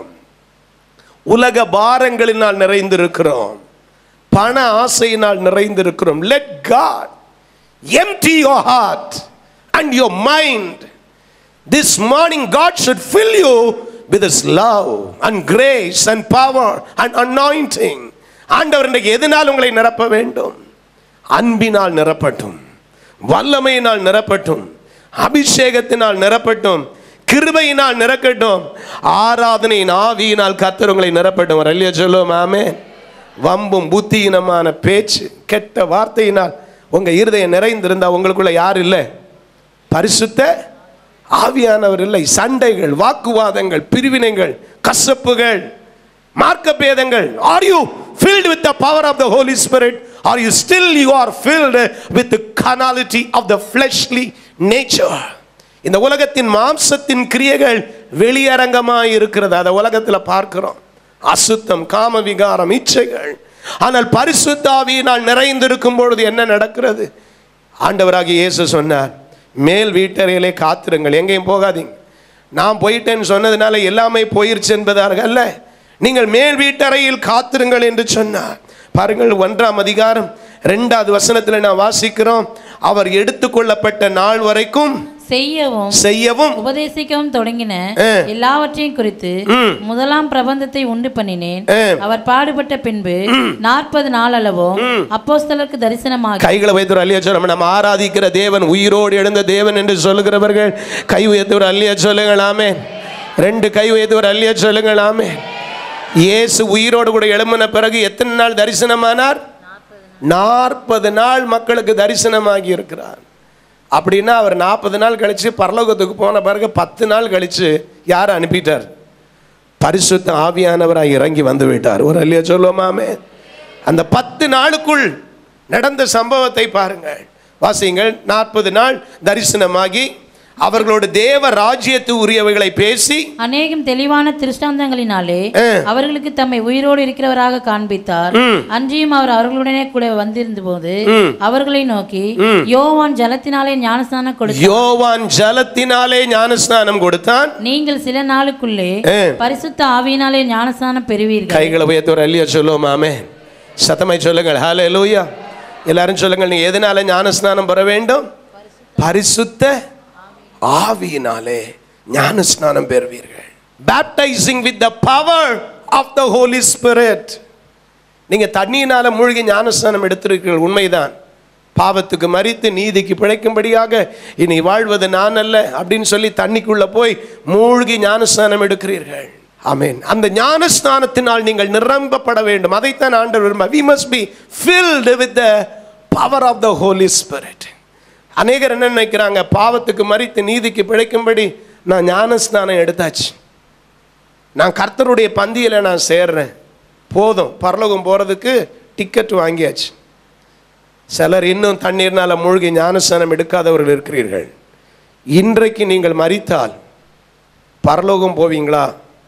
உலக பாரங்களினால் நிறைந்திருக்கிறோம், பண ஆசையினால் நிறைந்திருக்கிறோம். Let God empty your heart and your mind. This morning God should fill you with His love and grace and power and anointing. ஆண்டவர் இன்றைக்கு எதனால் உங்களை நிரப்ப வேண்டும்? அன்பினால் நிரப்பட்டும், வல்லமையினால் நிரப்பட்டும், அபிஷேகத்தினால் நிரப்பட்டும், கிருபையினால் நிரப்பட்டும், ஆராதனையின் ஆவியினால் கர்த்தர் உங்களை நிரப்பட்டும். அல்லேலூயா சொல்லுவோம், ஆமென். வம்பும் புத்தியினமான பேச்சு, கெட்ட வார்த்தையினால் உங்க இருதயம் நிறைந்திருந்தா உங்களுக்குள்ள யார் இல்லை? பரிசுத்த ஆவியானவர் இல்லை. சண்டைகள், வாக்குவாதங்கள், பிரிவினைகள், கசப்புகள், மார்க்க பேதங்கள். Are you filled with the power of the Holy Spirit? Are you still you are filled with the carnality of the fleshly nature? இந்த உலகத்தின் மாம்சத்தின் கிரியைகள் வெளியரங்கமாய் இருக்கிறது. அதை உலகத்தில் பார்க்கிறோம். அசுத்தம், காம விகாரம், இச்சைகள். ஆனால் பரிசுத்த ஆவியினால் நிறைந்திருக்கும் பொழுது என்ன நடக்கிறது? ஆண்டவராகிய இயேசு சொன்னார், மேல் வீட்டறையிலே காத்திருங்கள், எங்கேயும் போகாதீங்க. நான் போயிட்டேன்னு சொன்னதுனால எல்லாமே போயிருச்சு என்பதாக அல்ல, நீங்கள் மேல் வீட்டறையில் காத்திருங்கள் என்று சொன்னார். பாருங்கள், ஒன்றாம் அதிகாரம் இரண்டாவது வசனத்தில் நான் வாசிக்கிறோம், அவர் எடுத்துக்கொள்ளப்பட்ட நாள் வரைக்கும் செய்யவும் செய்யவும் உபதேசிக்கவும் தொடங்கின எல்லாவற்றையும் குறித்து முதலாம் பிரபந்தத்தை உண்டு பண்ணினேன். அவர் பாடுபட்ட பின்பு நாற்பது நாள் அளவும் அப்போஸ்தலருக்கு தரிசனமாக. கைகளை வைத்து அல்லேலூயா சொல்லுங்க. நம்ம ஆராதிக்கிற தேவன் உயிரோடு எழுந்த தேவன் என்று சொல்லுகிறவர்கள் கை உயர்த்தி ஒரு அல்லேலூயா சொல்லுங்கள், ஆமென். ரெண்டு கை உயர்த்தி ஒரு அல்லேலூயா சொல்லுங்கள், ஆமென். இயேசு உயிரோடு கூட எழும்பின பிறகு எத்தனை நாள் தரிசனமானார்? நாற்பது நாள் மக்களுக்கு தரிசனமாகி இருக்கிறார். அப்படின்னா அவர் நாற்பது நாள் கழிச்சு பரலோகத்துக்கு போன பிறகு பத்து நாள் கழிச்சு யாரை அனுப்பிட்டார்? பரிசுத்த ஆவியானவராய் இறங்கி வந்து விட்டார். ஒரு அல்லேலூயா சொல்லுவோமாமே. அந்த பத்து நாளுக்குள் நடந்த சம்பவத்தை பாருங்கள், வாசியுங்கள். நாற்பது நாள் தரிசனமாகி அவர்களோட தேவ ராஜ்யத்து உரியவைகளை பேசி அநேகம் தெளிவான திருஷ்டாந்தங்களினாலே அவர்களுக்கு தம்மை உயிரோடு இருக்கிறவராக காண்பித்தார். அன்றியும் அவர் அவர்களுடனே கூட வந்திருந்த போது அவர்களை நோக்கி, யோவான் ஜலத்தினாலே ஞானஸ்நானம் கொடுத்தான் யோவான் ஜலத்தினாலே ஞானஸ்நானம் கொடுத்தான் நீங்கள் சில நாளுக்குள்ளே பரிசுத்த ஆவியினாலே ஞானஸ்நானம் பெறுவீர்கள். கைகளை உயர்த்தோர் அல்லையா சொல்லுவோம். ஆமென். சத்தமாய் சொல்லுங்கள் ஹல்லேலூயா. எல்லாரும் சொல்லுங்கள், நீ எதனால ஞானஸ்நானம் பெற வேண்டும்? பரிசுத்த ஆவியினாலே ஞானஸ்நானம் பெறுவீர்கள். Baptizing with the power of the holy spirit. நீங்க தண்ணியினால மூழ்கி ஞானஸ்நானம் எடுத்திருக்கிறீர்கள், உண்மைதான். பாவத்துக்கு மரித்து நீதிக்கு பிழைக்கும்படியாக இனி வாழ்வது நான் அல்ல அப்படின்னு சொல்லி தண்ணிக்குள்ள போய் மூழ்கி ஞானஸ்நானம் எடுக்கிறீர்கள். ஆமென். அந்த ஞானஸ்நானத்தினால் நீங்கள் நிரம்பப்பட வேண்டும். அதைத்தான் ஆண்டவர் விரும்ப. We must be filled with the power of the Holy Spirit. அநேகர் என்ன நினைக்கிறாங்க, பாவத்துக்கு மரித்து நீதிக்கு பிழைக்கும்படி நான் ஞானஸ்நானம் எடுத்தாச்சு, நான் கர்த்தருடைய பந்தியில் நான் சேர்றேன், போதும் பரலோகம் போகிறதுக்கு டிக்கெட் வாங்கியாச்சு. சிலர் இன்னும் தண்ணீர்னால மூழ்கி ஞானஸ்நானம் எடுக்காதவர்கள் இருக்கிறீர்கள். இன்றைக்கு நீங்கள் மரித்தால் பரலோகம் போவீங்களா?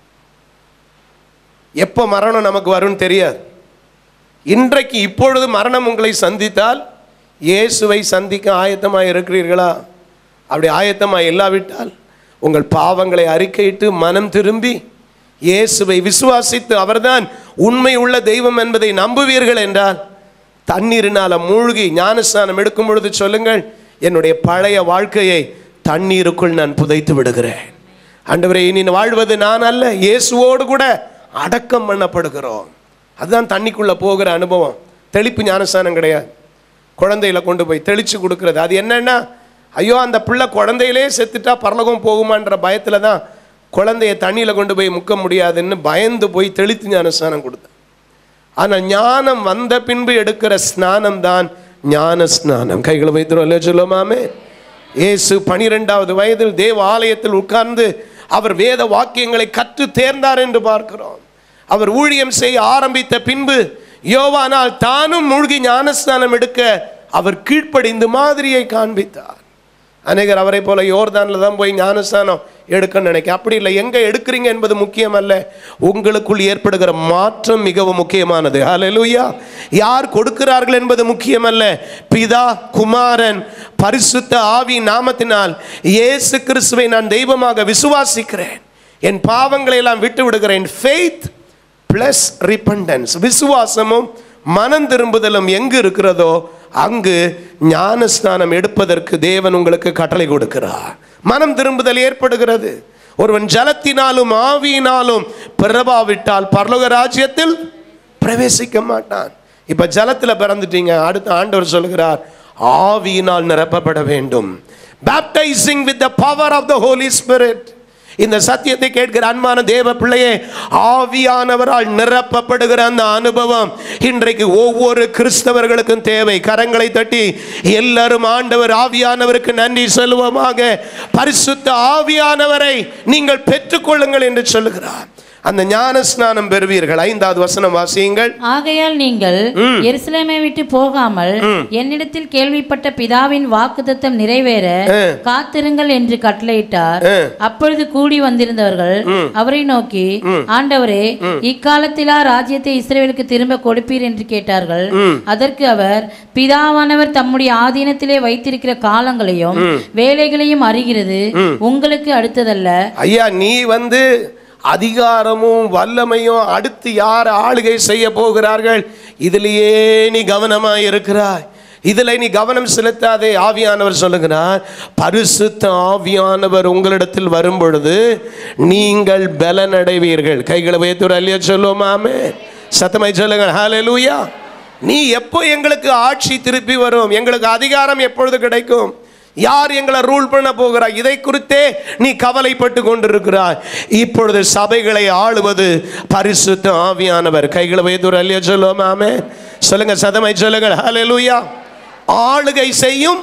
எப்போ மரணம் நமக்கு வரும்னு தெரியாது. இன்றைக்கு இப்பொழுது மரணம் உங்களை சந்தித்தால் இயேசுவை சந்திக்க ஆயத்தமாக இருக்கிறீர்களா? அப்படி ஆயத்தமாக இல்லாவிட்டால் உங்கள் பாவங்களை அறிக்கையிட்டு மனம் திரும்பி இயேசுவை விசுவாசித்து அவர்தான் உண்மை உள்ள தெய்வம் என்பதை நம்புவீர்கள் என்றால் தண்ணீரினால மூழ்கி ஞானஸ்நானம் எடுக்கும் பொழுது சொல்லுங்கள், என்னுடைய பழைய வாழ்க்கையை தண்ணீருக்குள் நான் புதைத்து விடுகிறேன். ஆண்டவரே, இனி வாழ்வது நான் அல்ல, இயேசுவோடு கூட அடக்கம் பண்ணப்படுகிறோம். அதுதான் தண்ணிக்குள்ள போகிற அனுபவம். தெளிப்பு ஞானஸ்நானம் கிடையாது. குழந்தையில கொண்டு போய் தெளிச்சு கொடுக்கறது. அது என்னன்னா, ஐயோ அந்த பிள்ளை குழந்தையிலே செத்துட்டா பரலோகம் போகுமான்ற பயத்துல தான் குழந்தைய தண்ணியில கொண்டு போய் முக்க முடியாதுன்னு பயந்து போய் தெளித்து ஞானஸ்நானம் கொடுத்தேன். ஆனால் ஞானம் வந்த பின்பு எடுக்கிற ஸ்நானம் தான் ஞான ஸ்நானம். கைகளை வைத்துருவோம் சொல்லுமாமே. இயேசு பனிரெண்டாவது வயதில் தேவ ஆலயத்தில் உட்கார்ந்து அவர் வேத வாக்கியங்களை கற்று தேர்ந்தார் என்று பார்க்கிறோம். அவர் ஊழியம் செய்ய ஆரம்பித்த பின்பு யோவானால் தானும் மூழ்கி ஞானஸ்நானம் எடுக்க அவர் கீழ்ப்படிந்து மாதிரியை காண்பித்தார். அநேகர் அவரை போல யோர்தான்ல தான் போய் ஞானஸ்நானம் எடுக்க நினைக்க. அப்படி இல்லை. எங்க எடுக்கிறீங்க என்பது முக்கியம் அல்ல, உங்களுக்குள் ஏற்படுகிற மாற்றம் மிகவும் முக்கியமானது. ஹல்லேலூயா. யார் கொடுக்கிறார்கள் என்பது முக்கியம் அல்ல. பிதா, குமாரன், பரிசுத்த ஆவி நாமத்தினால் இயேசு கிறிஸ்துவை நான் தெய்வமாக விசுவாசிக்கிறேன், என் பாவங்களை எல்லாம் விட்டு விடுகிறேன். ஃபெய்த் பிளஸ் ரிபெண்டன்ஸ், விசுவாசமும் மனம் திரும்புதலும் எங்கு இருக்கிறதோ அங்கு ஞானஸ்நானம் எடுப்பதற்கு தேவன் உங்களுக்கு கட்டளை கொடுக்கிறார். மனம் திரும்புதல் ஏற்படுகிறது. ஒருவன் ஜலத்தினாலும் ஆவியினாலும் பிறவாவிட்டால் பரலோக ராஜ்யத்தில் பிரவேசிக்க மாட்டான். இப்ப ஜலத்துல பிறந்துட்டீங்க, அடுத்த ஆண்டவர் சொல்கிறார் ஆவியினால் நிரப்பப்பட வேண்டும். Baptizing with the power of the holy spirit. இந்த சத்தியத்தை கேட்கிற அன்பான தேவ பிள்ளையே, ஆவியானவரால் நிரப்பப்படுகிற அந்த அனுபவம் இன்றைக்கு ஒவ்வொரு கிறிஸ்தவர்களுக்கும் தேவை. கரங்களை தட்டி எல்லாரும் ஆண்டவர் ஆவியானவருக்கு நன்றி சொல்லுவோமாக. பரிசுத்த ஆவியானவரை நீங்கள் பெற்றுக்கொள்ளுங்கள் என்று சொல்லுகிறார். அந்த ஞானஸ்நானம் பெறுவீர்கள். ஐந்தாவது வசனம் வாசியுங்கள். ஆகையால் நீங்கள் எருசலேமை விட்டு போகாமல் என்னிடத்தில் கேள்விப்பட்ட பிதாவின் வாக்குத்தத்தம் நிறைவேற காத்திருங்கள் என்று கட்டளையிட்டார். அப்பொழுது கூடி வந்திருந்தவர்கள் அவரை நோக்கி, ஆண்டவரே, இக்காலத்திலா ராஜ்யத்தை இஸ்ரவேலுக்கு திரும்ப கொடுப்பீர் என்று கேட்டார்கள். அதற்கு அவர், பிதாவானவர் தம்முடைய ஆதீனத்திலே வைத்திருக்கிற காலங்களையும் வேலைகளையும் அறிகிறது, உங்களுக்கு அடுத்ததல்ல. ஐயா, நீ வந்து அதிகாரமும் வல்லமையும் அடுத்து யார் ஆளுகை செய்ய போகிறார்கள் இதிலேயே நீ கவனமாய் இருக்கிறாய். இதில் நீ கவனம் செலுத்தாதே. ஆவியானவர் சொல்லுகிறார், பரிசுத்த ஆவியானவர் உங்களிடத்தில் வரும் பொழுது நீங்கள் பலனடைவீர்கள். கைகளை வைத்து அல்லையா சொல்லுவோமாமே. சத்தமாய் சொல்லுங்கள் ஹல்லேலூயா. நீ எப்போ எங்களுக்கு ஆட்சி திருப்பி வரும், எங்களுக்கு அதிகாரம் எப்பொழுது கிடைக்கும், யார் எங்களை ரூல் பண்ண போகிறாய், இதை குறித்தே நீ கவலைப்பட்டு கொண்டிருக்கிறாய். இப்பொழுது சபைகளை ஆளுவது பரிசுத்த ஆவியானவர். கைகளை வைத்து அல்லையா சொல்லுவோமாமே. சொல்லுங்க, சத்தமாய் சொல்லுங்கள் ஹல்லேலூயா. ஆளுகை செய்யும்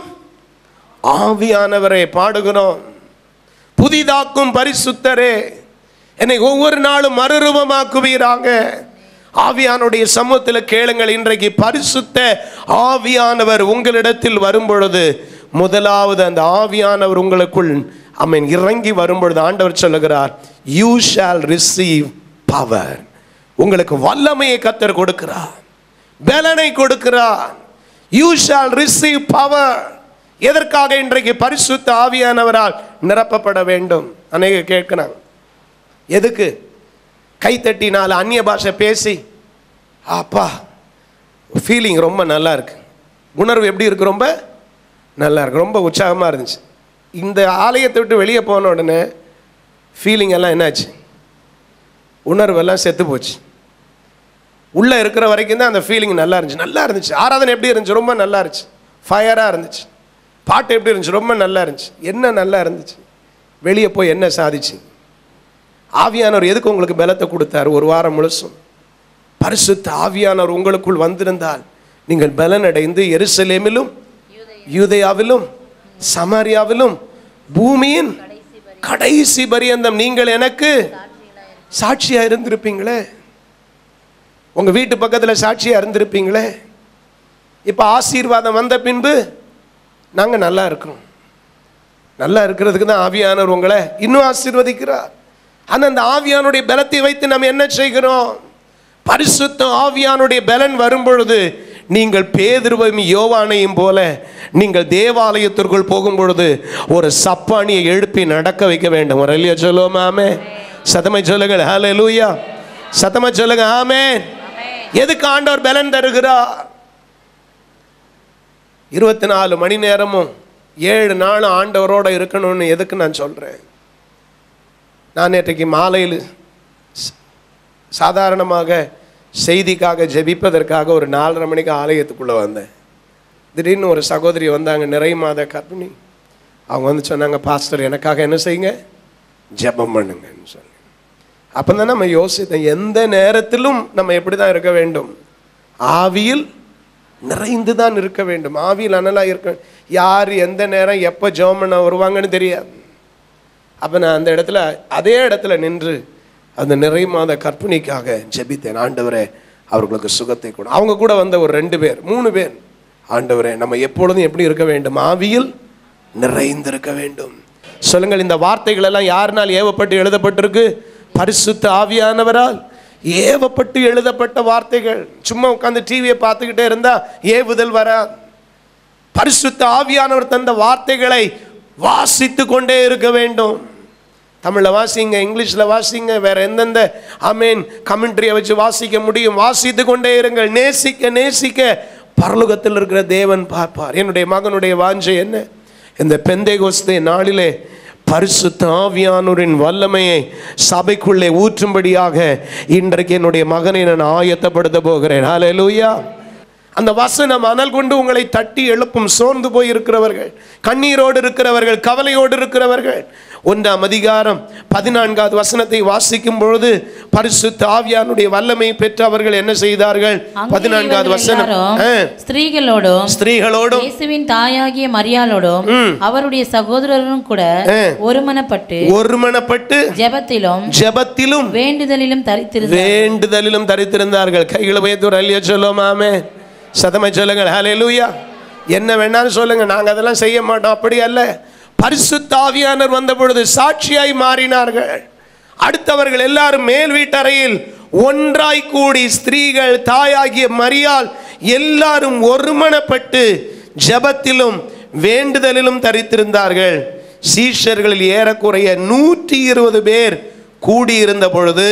ஆவியானவரே பாடுகிறோம். புதிதாக்கும் பரிசுத்தரே என்னை ஒவ்வொரு நாளும் மறுரூபமாக்குவீராக. ஆவியானுடைய சமூகத்தில் கேளுங்கள். இன்றைக்கு பரிசுத்த ஆவியானவர் உங்களிடத்தில் வரும் பொழுது முதலாவது அந்த ஆவியானவர் உங்களுக்குள் ஆமென் இறங்கி வரும்பொழுது ஆண்டவர் சொல்லுகிறார், யூ ஷால் ரிசீவ் பவர். உங்களுக்கு வல்லமையை கர்த்தர் கொடுக்கிறார், பலனை கொடுக்கிறார். You shall receive power. எதற்காக இன்றைக்கு பரிசுத்த ஆவியானவரால் நிரப்பப்பட வேண்டும்? அநேக கேட்கிறாங்க, எதுக்கு? கைத்தட்டினால அந்நிய பாஷை பேசி அப்பா ஃபீலிங் ரொம்ப நல்லா இருக்கு, உணர்வு எப்படி இருக்கு? ரொம்ப நல்லா இருக்கு, ரொம்ப உற்சாகமாக இருந்துச்சு. இந்த ஆலயத்தை விட்டு வெளியே போன உடனே ஃபீலிங் எல்லாம் என்னாச்சு? உணர்வெல்லாம் செத்து போச்சு. உள்ளே இருக்கிற வரைக்கும் தான் அந்த ஃபீலிங் நல்லா இருந்துச்சு. நல்லா இருந்துச்சு. ஆராதனை எப்படி இருந்துச்சு? ரொம்ப நல்லா இருந்துச்சு. ஃபயராக இருந்துச்சு. பாட்டு எப்படி இருந்துச்சு? ரொம்ப நல்லா இருந்துச்சு. என்ன நல்லா இருந்துச்சு? வெளியே போய் என்ன சாதிச்சு? ஆவியானவர் எதுக்கு உங்களுக்கு பலத்தை கொடுத்தார்? ஒரு வாரம் முழுசும் பரிசுத்த ஆவியானவர் உங்களுக்குள் வந்திருந்தால் நீங்கள் பலனடைந்து எருசலேமிலும் யூதேயாவிலும் சமாரியாவிலும் பூமியின் கடைசி பரியந்தம் நீங்கள் எனக்கு சாட்சியா இருந்திருப்பீங்களே. உங்க வீட்டு பக்கத்தில் சாட்சியா இருந்திருப்பீங்களே. இப்ப ஆசீர்வாதம் வந்த பின்பு நாங்க நல்லா இருக்கிறோம். நல்லா இருக்கிறதுக்கு தான் ஆவியானவர் உங்களை இன்னும் ஆசீர்வதிக்கிறார். ஆனா அந்த ஆவியானுடைய பலத்தை வைத்து நம்ம என்ன செய்கிறோம்? பரிசுத்த ஆவியானுடைய பலன் வரும் பொழுது நீங்கள் பேதுருவையும் யோவானையும் போல நீங்கள் தேவாலயத்திற்குள் போகும் பொழுது ஒரு சப்பானியை எழுப்பி நடக்க வைக்க வேண்டும். ஒரு அல்லையா சொல்லுவோம்? ஆமே. சத்தமா சொல்லுங்க ஹல்லேலூயா. சத்தமா சொல்லுங்க ஆமென். எதுக்கு ஆண்டவர் பலன் தருகிறார்? இருபத்தி நாலு மணி நேரமும் ஏழு நாள் ஆண்டவரோட இருக்கணும்னு எதுக்கு நான் சொல்றேன்? நான் நேற்றைக்கு மாலையில் சாதாரணமாக செய்திக்காக ஜெபிப்பதற்காக ஒரு நாலரை மணிக்கு ஆலயத்துக்குள்ளே வந்தேன். திடீர்னு ஒரு சகோதரி வந்தாங்க, நிறை மாத கர்ப்பிணி. அவங்க வந்து சொன்னாங்க, பாஸ்டர் எனக்காக என்ன செய்யுங்க, ஜெபம் பண்ணுங்கன்னு சொல்லி. அப்போ தான் நம்ம யோசித்தேன், எந்த நேரத்திலும் நம்ம எப்படி தான் இருக்க வேண்டும்? ஆவியில் நிறைந்து தான் இருக்க வேண்டும். ஆவியில் அனலாக இருக்க. யார் எந்த நேரம் எப்போ ஜெபம் பண்ண வருவாங்கன்னு தெரியாது. அப்போ நான் அந்த இடத்துல அதே இடத்துல நின்று அந்த நிறை மாத கர்ப்பிணிக்காக ஜெபித்தேன். ஆண்டவரே அவர்களுக்கு சுகத்தை கொடு. அவங்க கூட வந்த ஒரு ரெண்டு பேர் மூணு பேர், ஆண்டவரே நம்ம எப்பொழுதும் எப்படி இருக்க வேண்டும்? ஆவியில் நிறைந்திருக்க வேண்டும். சொல்லுங்கள், இந்த வார்த்தைகள் எல்லாம் யாருனால் ஏவப்பட்டு எழுதப்பட்டிருக்கு? பரிசுத்த ஆவியானவரால் ஏவப்பட்டு எழுதப்பட்ட வார்த்தைகள். சும்மா உட்காந்து டிவியை பார்த்துக்கிட்டே இருந்தா ஏவுதல் வராது. பரிசுத்த ஆவியானவர் தந்த வார்த்தைகளை வாசித்து கொண்டே இருக்க வேண்டும். தமிழில் வாசிங்க, இங்கிலீஷில் வாசிங்க, வேற எந்தெந்த ஆமேன் கமெண்ட்ரியை வச்சு வாசிக்க முடியும், வாசித்து கொண்டே இருங்கள். நேசிக்க நேசிக்க பரலோகத்தில் இருக்கிற தேவன் பார்ப்பார். என்னுடைய மகனுடைய வாஞ்சை என்ன? இந்த பெந்தேகோஸ்தே நாளிலே பரிசுத்த ஆவியானவரின் வல்லமையை சபைக்குள்ளே ஊற்றும்படியாக இன்றைக்கு என்னுடைய மகனை நான் ஆயத்தப்படுத்த போகிறேன். ஹல்லேலூயா. அந்த வசனம் அனல் கொண்டு உங்களை தட்டி எழுப்பும். சோர்ந்து போய் இருக்கிறவர்கள், கண்ணீரோடு இருக்கிறவர்கள், கவலையோடு இருக்கிறவர்கள், ஒன்றாம் அதிகாரம் பதினான்காவது வசனத்தை வாசிக்கும் பொழுது பரிசுத்த ஆவியானுடைய வல்லமை பெற்றவர்கள் என்ன செய்தார்கள்? பதினான்காவது வசனம், ஸ்திரீகளோடும் ஸ்திரீகளோடும் இயேசுவின் தாயாகிய மரியாளோடும் அவருடைய சகோதரரும் கூட ஒருமனப்பட்டு ஒருமனப்பட்டு ஜெபத்திலும் ஜெபத்திலும் வேண்டுதலிலும் தரித்திருந்தார்கள் வேண்டுதலிலும் தரித்திருந்தார்கள். கைகளை உயர்த்தி ஒரு அல்லேலூயா சொல்லுவோம். ஆமென். சத்தமா சொல்லுங்கள் ஹல்லேலூயா. என்ன வேணாலும் சொல்லுங்க, நாங்க அதெல்லாம் செய்ய மாட்டோம். அப்படி அல்ல. பரிசுத்த ஆவியானவர் வந்த பொழுது சாட்சியாய் மாறினார்கள். அடுத்தவர்கள் எல்லாரும் மேல் வீட்டறையில் ஒன்றாய் கூடி ஸ்திரீகள், தாயாகிய மரியாள் எல்லாரும் ஒருமனப்பட்டு ஜெபத்திலும் வேண்டுதலிலும் தரித்திருந்தார்கள். சீஷர்களில் ஏறக்குறைய நூற்றி இருபது பேர் கூடியிருந்த பொழுது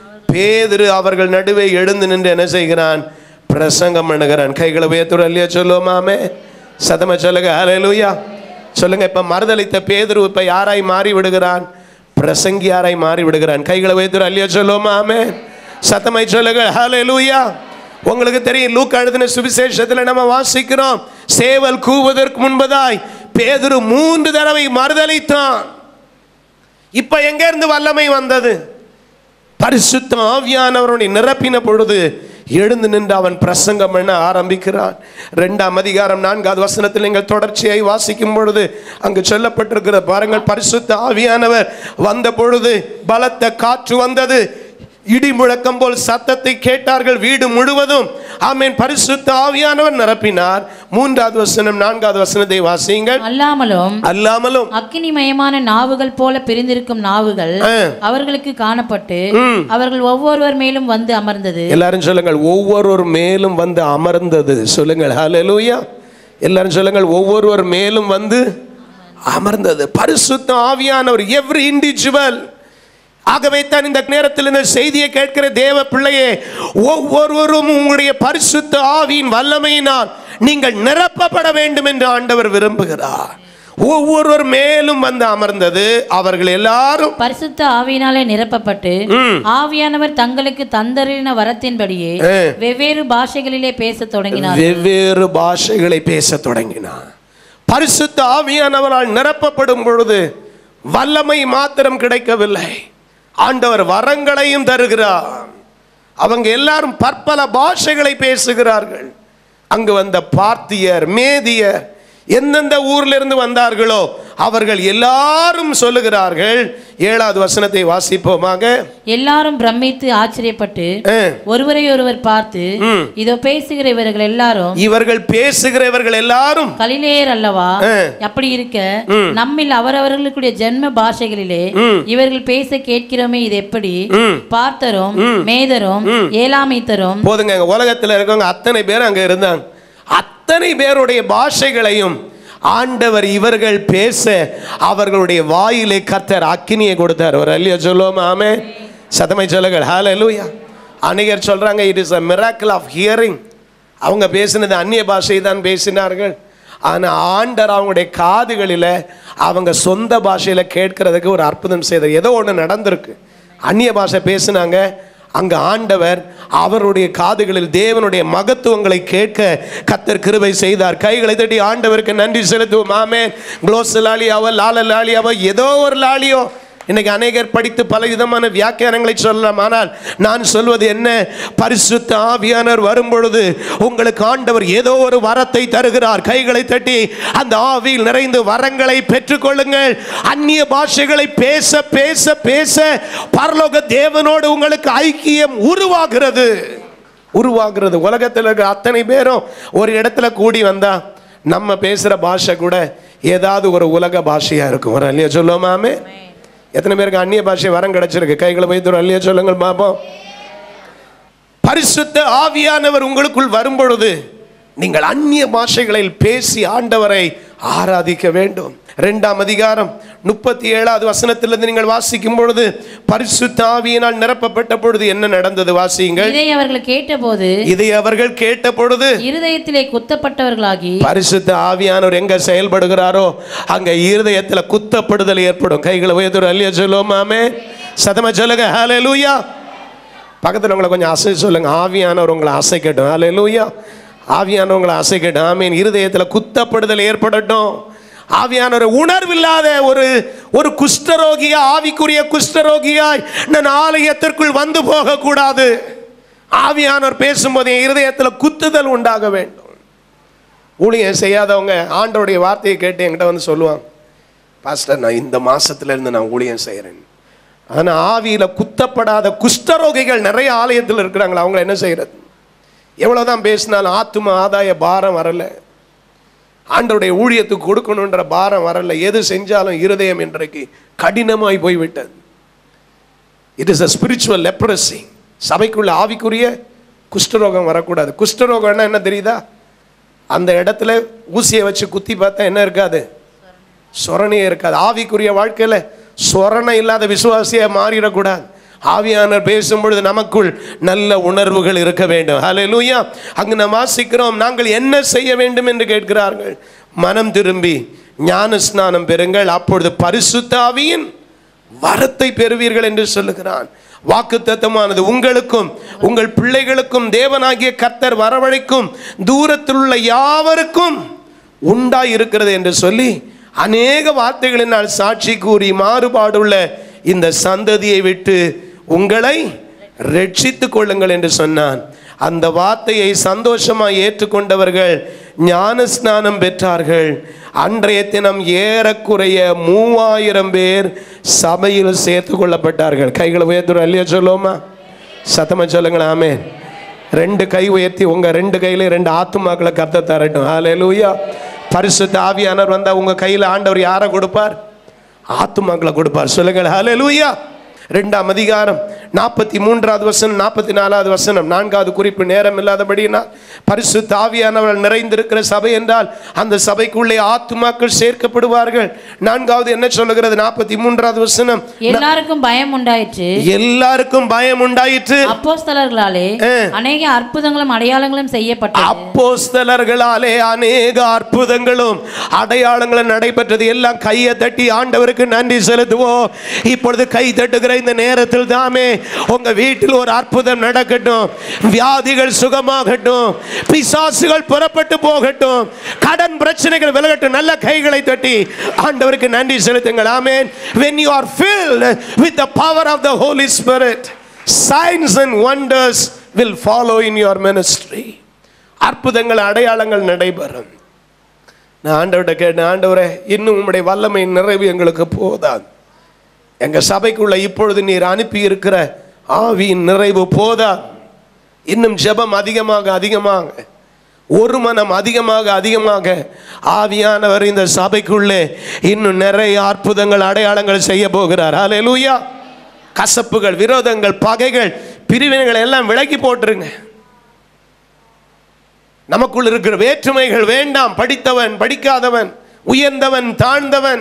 பேதுரு அவர்கள் நடுவே எழுந்து நின்று என்ன செய்கிறான்? பிரசங்கம் பண்ணுகிறான். கைகளை உயர்த்துற இல்லையா சொல்லுவோம். ஆமென். சத்தமா சொல்லுங்க ஹல்லேலூயா. சொல்லுங்க, இப்ப மறுதலித்த பேதுரு இப்ப யாராய் மாறி விடுகிறான்? பிரசங்கியாராய் மாறி விடுகிறான். கைகளை உயர்த்துற இல்லையா சொல்லுவோம். ஆமென். சத்தமாய் சொல்லுங்க ஹல்லேலூயா. உங்களுக்கு தெரியும், லூக்கா எழுதின சுவிசேஷத்துல நம்ம வாசிக்கிறோம், சேவல் கூவுவதற்கு முன்பதாய் பேதுரு மூன்று தடவை மறுதலித்தான். இப்ப எங்க இருந்து வல்லமை வந்தது? பரிசுத்த ஆவியானவருடைய நிரப்பின பொழுது எழுந்து நின்று அவன் பிரசங்கம் பண்ண ஆரம்பிக்கிறான். இரண்டாம் அதிகாரம் நான்காவது வசனத்தில் நீங்கள் தொடர்ச்சியை வாசிக்கும் பொழுது அங்கு சொல்லப்பட்டிருக்கிற பாருங்கள், பரிசுத்த ஆவியானவர் வந்த பொழுது பலத்த காற்று வந்தது. இடி முழக்கம் போல் சத்தத்தை கேட்டார்கள், வீடு முழுவதும் ஆமென் பரிசுத்த ஆவியானவர் நிரப்பினார். மூன்றாவது வசனம் நான்காவது வசனத்தை வாசியுங்கள். அல்லாமலும் அல்லாமலும் அக்கினிமயமான நாவுகள் போல பிரிந்திருக்கும் நாவுகள் அவர்களுக்கு காணப்பட்டு அவர்கள் ஒவ்வொருவர் மேலும் வந்து அமர்ந்தது. எல்லாரும் சொல்லுங்கள், ஒவ்வொருவர் மேலும் வந்து அமர்ந்தது. சொல்லுங்கள் ஹல்லேலூயா. எல்லாரும் சொல்லுங்கள், ஒவ்வொருவர் மேலும் வந்து அமர்ந்தது பரிசுத்த ஆவியானவர். Every individual. ஆகவே தான் இந்த நேரத்தில் இந்த செய்தியை கேட்கிற தேவ பிள்ளையே, ஒவ்வொருவரும் உங்களுடைய பரிசுத்த ஆவியின் வல்லமையினால் நீங்கள் நிரப்பப்பட வேண்டும் என்று ஆண்டவர் விரும்புகிறார். ஒவ்வொருவர் மேலும் வந்து அமர்ந்தது. அவர்கள் எல்லாரும் பரிசுத்த ஆவியினாலே நிரப்பப்பட்டு ஆவியானவர் தங்களுக்கு தந்தரின வரத்தின்படியே வெவ்வேறு பாஷைகளிலே பேச தொடங்கினார். வெவ்வேறு பாஷைகளை பேச தொடங்கினார். பரிசுத்த ஆவியானவரால் நிரப்பப்படும் பொழுது வல்லமை மாத்திரம் கிடைக்கவில்லை, ஆண்டவர் வரங்களையும் தருகிறார். அவங்க எல்லாரும் பற்பல பாஷைகளை பேசுகிறார்கள். அங்கு வந்த பார்த்தியர், மேதியர், எந்தெந்த ஊர்ல இருந்து வந்தார்களோ அவர்கள் எல்லாரும் சொல்லுகிறார்கள். ஏழாவது வசனத்தை வாசிப்போமாக. எல்லாரும் பிரமித்து ஆச்சரியப்பட்டு ஒருவரை ஒருவர் பார்த்து, இதோ பேசுகிற இவர்கள் எல்லாரும் இவர்கள் பேசுகிறவர்கள் எல்லாரும் கலிலேயர் அல்லவா? அப்படி இருக்க நம்மில் அவரவர்களுடைய ஜென்ம பாஷைகளிலே இவர்கள் பேச கேட்கிறோமே, இது எப்படி? பார்த்தரும் மேதரும் ஏலாமைத்தரும். போதுங்க, உலகத்தில் இருக்கவங்க அத்தனை பேர் அங்க இருந்தாங்க. அத்தனை பேருடைய பாஷைகளையும் ஆண்டவர் இவர்கள் பேச அவர்களுடைய வாயிலே கர்த்தர் அக்கினியை கொடுத்தார். ஒரு அல்லையா சொல்லுவோம் ஆமென். சத்தமை சொல்லுங்கள் ஹல்லேலூயா. அநேகர் சொல்றாங்க it is a miracle of hearing. அவங்க பேசினது அந்நிய பாஷை தான் பேசினார்கள். ஆனா ஆண்டவர் அவங்களுடைய காதுகளில் அவங்க சொந்த பாஷையில கேட்கறதுக்கு ஒரு அற்புதம் செய்தார். ஏதோ ஒன்று நடந்திருக்கு. அந்நிய பாஷை பேசினாங்க. அங்க ஆண்டவர் அவருடைய காதுகளில் தேவனுடைய மகத்துவங்களை கேட்க கர்த்தர் கிருபை செய்தார். கைகளை தட்டி ஆண்டவருக்கு நன்றி செலுத்துவோம் ஆமென். க்ளோஸ் லாலியாவோ லால லாலியாவோ ஏதோ ஒரு லாலியோ இன்னைக்கு அநேகர் படித்து பல விதமான வியாக்கியானங்களை சொல்லலாம். ஆனால் நான் சொல்வது என்ன, பரிசுத்த ஆவியானவர் வரும்பொழுது உங்களுக்கு ஆண்டவர் ஏதோ ஒரு வரத்தை தருகிறார். கைகளை தட்டி அந்த ஆவியில் நிறைந்து வரங்களை பெற்றுக்கொள்ளுங்கள். அந்நிய பாஷைகளை பேச பேச பேச பரலோக தேவனோடு உங்களுக்கு ஐக்கியம் உருவாகிறது உருவாகிறது உலகத்தில் இருக்க அத்தனை பேரும் ஒரு இடத்துல கூடி வந்தா நம்ம பேசுற பாஷை கூட ஏதாவது ஒரு உலக பாஷையா இருக்கும். ஒரு அல்லையா சொல்லுவோமாமே. எத்தனை பேருக்கு அந்நிய பாஷை வரம் கிடைச்சிருக்கு? கைகளை வைத்து ஒரு அல்லையா சொல்லுங்கள் பாப்போம். பரிசுத்த ஆவியானவர் உங்களுக்குள் வரும்பொழுது நீங்கள் அந்நிய பாஷைகளில் பேசி ஆண்டவரை ஆராதிக்க வேண்டும். இரண்டாம் அதிகாரம் முப்பத்தி ஏழாவது வசனத்திலிருந்து நீங்கள் வாசிக்கும் பொழுது பரிசுத்த ஆவியினால் நிரப்பப்பட்ட பொழுது என்ன நடந்தது வாசியுங்கள். இதை அவர்கள் கேட்டபோது இதை அவர்கள் கேட்ட பொழுது இருதயத்திலே குத்தப்பட்டவர்களாகி. பரிசுத்த ஆவியானவர் எங்க செயல்படுகிறாரோ அங்க இருதயத்துல குத்தப்படுதல் ஏற்படும். கைகளை உயர்த்து அல்லையா சொல்லுவோம் ஆமென். சத்தமா சொல்லுங்க ஹல்லேலூயா. பக்கத்துல உங்களை கொஞ்சம் அசை சொல்லுங்க, ஆவியானவர் உங்களை அசைக்கட்டும். ஹல்லேலூயா. ஆவியானவர் உங்களை அசைக்கட்டும் ஆமென். இருதயத்துல குத்தப்படுதல் ஏற்படட்டும். ஆவியானவர் உணர்வில்லாத ஒரு ஒரு குஷ்டரோகியா, ஆவிக்குரிய குஷ்டரோகியாய் நான் ஆலயத்திற்குள் வந்து போக கூடாது. ஆவியானவர் பேசும்போது என் இருதயத்தில் குத்துதல் உண்டாக வேண்டும். ஊழியம் செய்யாதவங்க ஆண்டவருடைய வார்த்தையை கேட்டு என்கிட்ட வந்து சொல்லுவாங்க, பாஸ்டர் நான் இந்த மாசத்துல இருந்து நான் ஊழியம் செய்யறேன். ஆனா ஆவியில குத்தப்படாத குஷ்டரோகிகள் நிறைய ஆலயத்தில் இருக்கிறாங்களா, அவங்கள என்ன செய்யறது? எவ்வளவுதான் பேசினாலும் ஆத்தும ஆதாய பாரம் வரல, ஆண்டவருடைய ஊழியத்துக்கு கொடுக்கணுன்ற பாரம் வரல. எது செஞ்சாலும் இருதயம் இன்றைக்கு கடினமாய் போய்விட்டது. It is a spiritual leprosy. சபைக்குள்ள ஆவிக்குரிய குஷ்டரோகம் வரக்கூடாது. குஷ்டரோகம்னா என்ன தெரியுதா? அந்த இடத்துல ஊசியை வச்சு குத்தி பார்த்தா என்ன இருக்காது? சொரணையே இருக்காது. ஆவிக்குரிய வாழ்க்கையில சொரணை இல்லாத விசுவாசியா மாறிடக்கூடாது. ஆவியானவர் பேசும்பொழுது நமக்குள் நல்ல உணர்வுகள் இருக்க வேண்டும். ஹல்லேலூயா. அங்கு நாம் வாசிக்கிறோம், நாங்கள் என்ன செய்ய வேண்டும் என்று கேட்கிறார்கள். மனம் திரும்பி ஞான ஸ்நானம் பெறுங்கள், அப்பொழுது பரிசுத்த ஆவியின் வரத்தை பெறுவீர்கள் என்று சொல்லுகிறான். வாக்குத்தத்தமானது உங்களுக்கும் உங்கள் பிள்ளைகளுக்கும் தேவனாகிய கர்த்தர் வரவழைக்கும் தூரத்தில் உள்ள யாவருக்கும் உண்டாய் இருக்கிறது என்று சொல்லி அநேக வார்த்தைகளினால் சாட்சி கூறி மாறுபாடுள்ள இந்த சந்ததியை விட்டு உங்களை ரட்சித்துக் கொள்ளுங்கள் என்று சொன்னான். அந்த வார்த்தையை சந்தோஷமாய் ஏற்றுக்கொண்டவர்கள் ஞான ஸ்நானம் பெற்றார்கள். அன்றைய தினம் ஏறக்குறைய மூவாயிரம் பேர் சபையில் சேர்த்து கொள்ளப்பட்டார்கள். கைகளை உயர்த்து அல்லையா சொல்லுவோமா. சத்தமா சொல்லுங்களேன் ஆமென். ரெண்டு கை உயர்த்தி உங்க ரெண்டு கையில ரெண்டு ஆத்துமாக்களை கர்த்தர் தரட்டும். ஹல்லேலூயா. பரிசுத்த ஆவியானவர் வந்தா உங்க கையில ஆண்டவர் யாரை கொடுப்பார்? ஆத்துமாக்களை கொடுப்பார். சொல்லுங்கள் ஹல்லேலூயா. ரெண்டாம் அதிகாரம் நாற்பத்தி மூன்றாவது வசனம் நாற்பத்தி நாலாவது வசனம். நான்காவது குறிப்பு நேரம் இல்லாதபடினா, பரிசுத்த ஆவியானவர் நிறைந்திருக்கிற சபை என்றால் அந்த சபைக்குள்ளே ஆத்துமாக்கள் சேர்க்கப்படுவார்கள். நான்காவது என்ன சொல்லுகிறது? நாற்பத்தி மூன்றாவது வசனம். எல்லாருக்கும் பயம் உண்டாயிற்று. எல்லாருக்கும் பயம் உண்டாயிற்று. அப்போஸ்தலர்களாலே அநேக அற்புதங்களும் அடையாளங்களும் செய்யப்பட்டது. அப்போஸ்தலர்களாலே அநேக அற்புதங்களும் அடையாளங்களும் நடைபெற்றது. எல்லாம் கையை தட்டி ஆண்டவருக்கு நன்றி செலுத்துவோம். இப்பொழுது கை தட்டுகிற இந்த நேரத்தில் தாமே உங்க வீட்டில் ஒரு அற்புதம் நடக்கட்டும். வியாதிகள் சுகமாகட்டும். பிசாசுகள் புறப்பட்டு போகட்டும். கடன் பிரச்சனைகள் விலகட்டும். நல்ல கைகளை தட்டி ஆண்டவருக்கு நன்றி செலுத்துங்கள். ஆமென். When you are filled with the power of the Holy Spirit, signs and wonders will follow in your ministry. அற்புதங்கள் அடையாளங்கள் நடைபெறும். நான் ஆண்டவர்கிட்ட கேட்டேன், ஆண்டவரே இன்னும் உம்முடைய வல்லமை நிறைவு எங்களுக்கு போதாது. எங்க சபைக்குள்ள இப்பொழுது நீர் அனுப்பி இருக்கிற ஆவியின் நிறைவு போதா. இன்னும் ஜெபம் அதிகமாக அதிகமாக, ஒரு மனம் அதிகமாக அதிகமாக ஆவியானவர் இந்த சபைக்குள்ளே இன்னும் நிறைய அற்புதங்கள் அடையாளங்கள் செய்ய போகிறார். ஹல்லேலூயா. கசப்புகள், விரோதங்கள், பகைகள், பிரிவினைகள் எல்லாம் விலக்கி போட்டுருங்க. நமக்குள் இருக்கிற வேற்றுமைகள் வேண்டாம். படித்தவன் படிக்காதவன், உயர்ந்தவன் தாழ்ந்தவன்,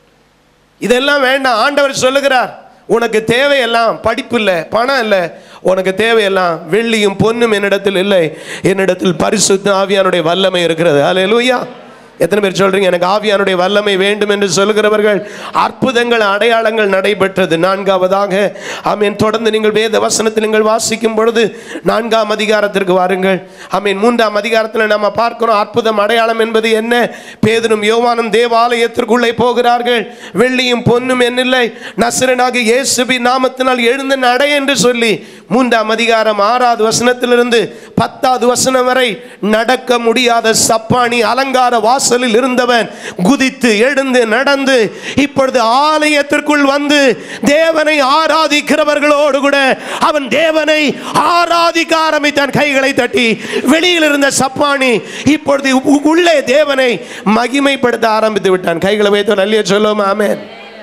இதெல்லாம் வேண்டாம். ஆண்டவர் சொல்லுகிறார், உனக்கு தேவையெல்லாம் படிப்பு இல்லை, பணம் இல்லை, உனக்கு தேவையெல்லாம் வெள்ளியும் பொன்னும் என்னிடத்தில் இல்லை, என்னிடத்தில் பரிசுத்த ஆவியானுடைய வல்லமை இருக்கிறது. ஹல்லேலூயா. எத்தனை பேர் சொல்றீங்க எனக்கு ஆவியானுடைய வல்லமை வேண்டும் என்று சொல்கிறவர்கள்? அற்புதங்கள் அடையாளங்கள் நடைபெற்றது. நான்காவதாக ஆமென். தொடர்ந்து நீங்கள் வேத வசனத்தில் நீங்கள் வாசிக்கும் பொழுது நான்காம் அதிகாரத்திற்கு வாருங்கள். ஆமென். மூன்றாம் அதிகாரத்தில் நம்ம பார்க்கிறோம் அற்புதம் அடையாளம் என்பது என்ன. பேதுரும் யோவானும் தேவாலயத்திற்குள்ளே போகிறார்கள். வெள்ளியும் பொன்னும் என்னில்லை, நசரேயனாகிய இயேசுவின் நாமத்தினால் எழுந்து நட என்று சொல்லி மூன்றாம் அதிகாரம் ஆறாவது வசனத்திலிருந்து பத்தாவது வசனம் வரை நடக்க முடியாத சப்பானி அலங்கார வாசலில் இருந்தவன் குதித்து எழுந்து நடந்து இப்பொழுது ஆலயத்திற்குள் வந்து தேவனை ஆராதிக்கிறவர்களோடு கூட அவன் தேவனை ஆராதிக்க ஆரம்பித்தான். கைகளை தட்டி. வெளியில் இருந்த சப்பானி இப்பொழுது உள்ளே தேவனை மகிமைப்படுத்த ஆரம்பித்து விட்டான். கைகளை வைத்து நல்ல சொல்லுவோம் ஆமென்.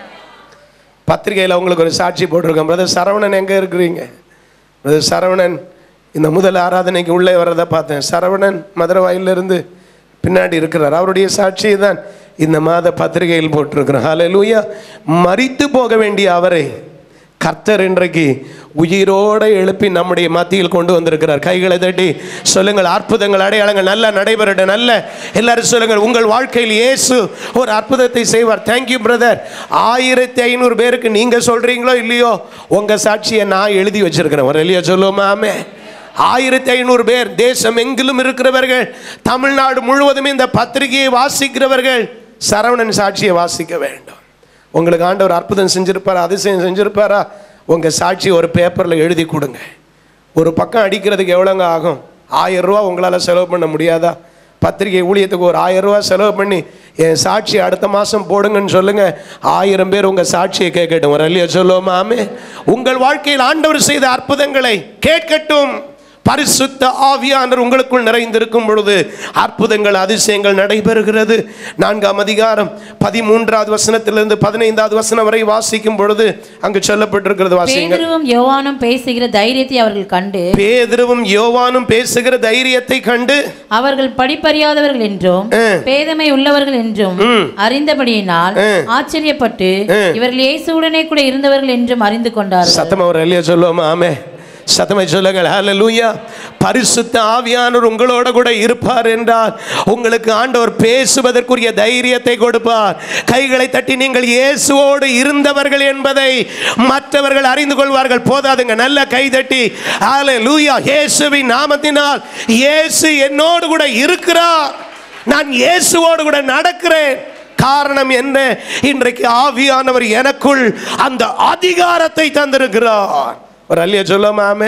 பத்திரிகையில் அவங்களுக்கு ஒரு சாட்சி போட்டிருக்கோம். பிரதர் சரவணன் எங்க இருக்கிறீங்க? பிரதர் சரவணன் இந்த முதல் ஆராதனைக்கு உள்ளே வர்றதை பார்த்தேன். சரவணன் மதுரவாயிலிருந்து பின்னாடி இருக்கிறார். அவருடைய சாட்சியை தான் இந்த மாத பத்திரிகையில் போட்டிருக்கிறோம். ஹல்லேலூயா. மரித்து போக வேண்டிய அவரை கர்த்தர் இன்றைக்கு உயிரோடு எழுப்பி நம்முடைய மத்தியில் கொண்டு வந்திருக்கிறார். கைகளை தட்டி சொல்லுங்கள் அற்புதங்கள் அடையாளங்கள் நல்லா நடைபெறட்டும். நல்ல எல்லாரும் சொல்லுங்கள் உங்கள் வாழ்க்கையில் இயேசு ஒரு அற்புதத்தை செய்வார். Thank you brother. ஆயிரத்தி ஐநூறு பேருக்கு நீங்க சொல்றீங்களோ இல்லையோ உங்க சாட்சியை நான் எழுதி வச்சிருக்கிறேன். ஒரு இல்லையா சொல்லுவோமாமே. ஆயிரத்தி ஐநூறு பேர் தேசம் எங்கிலும் இருக்கிறவர்கள், தமிழ்நாடு முழுவதுமே இந்த பத்திரிகையை வாசிக்கிறவர்கள் சரவணன் சாட்சியை வாசிக்க வேண்டும். உங்களுக்கு ஆண்டவர் அற்புதம் செஞ்சிருப்பாரா, அதிசயம் செஞ்சிருப்பாரா? உங்கள் சாட்சி ஒரு பேப்பரில் எழுதி கொடுங்க. ஒரு பக்கம் அடிக்கிறதுக்கு எவ்வளோங்க ஆகும்? ஆயிரம் ரூபா உங்களால் செலவு பண்ண முடியாதா? பத்திரிகை ஊழியத்துக்கு ஒரு ஆயிரம் ரூபா செலவு பண்ணி என் சாட்சி அடுத்த மாதம் போடுங்கன்னு சொல்லுங்க. ஆயிரம் பேர் உங்கள் சாட்சியை கேட்கட்டும். ஒரு இல்லையா சொல்லுவோமாமே. உங்கள் வாழ்க்கையில் ஆண்டவர் செய்த அற்புதங்களை கேட்கட்டும். பரிசுத்த ஆவியானவர் உங்களுக்குள் நிறைந்திருக்கும் பொழுது அற்புதங்கள் அதிசயங்கள் நடைபெறுகிறது. நான்காம் அதிகாரம் பதிமூன்றாவது வசனத்திலிருந்து பதினைந்தாவது வசனம் வரை வாசிக்கும் பொழுது அங்கு சொல்லப்பட்டிருக்கிறது. வாசிங்க. பேதுருவும் யோவானும் பேசுகிற தைரியத்தை அவர்கள் கண்டு பேதுருவும் யோவானும் பேசுகிற தைரியத்தை கண்டு அவர்கள் படிப்பறியாதவர்கள் என்றும் பேதமை உள்ளவர்கள் என்றும் அறிந்தபடியினால் ஆச்சரியப்பட்டு இவர்கள் இயேசுவுடனே கூட இருந்தவர்கள் என்றும் அறிந்து கொண்டார்கள். சத்தமா ஒரு இல்லையா சொல்லுவோமா? ஆமே. சத்தமை சொல்லுங்கள் ஹல்லேலூயா. பரிசுத்த ஆவியானவர் உங்களோட கூட இருப்பார் என்றால் உங்களுக்கு ஆண்டவர் பேசுவதற்குரிய தைரியத்தை கொடுப்பார். கைகளை தட்டி நீங்கள் இயேசுவோடு இருந்தவர்கள் என்பதை மற்றவர்கள் அறிந்து கொள்வார்கள். போதாதுங்க, நல்ல கை தட்டி ஹல்லேலூயா. இயேசுவின் நாமத்தினால் இயேசு என்னோடு கூட இருக்கிறார், நான் இயேசுவோடு கூட நடக்கிறேன். காரணம் என்ன? இன்றைக்கு ஆவியானவர் எனக்குள் அந்த அதிகாரத்தை தந்திருக்கிறார். ஒரு அல்லையா சொல்லாமே.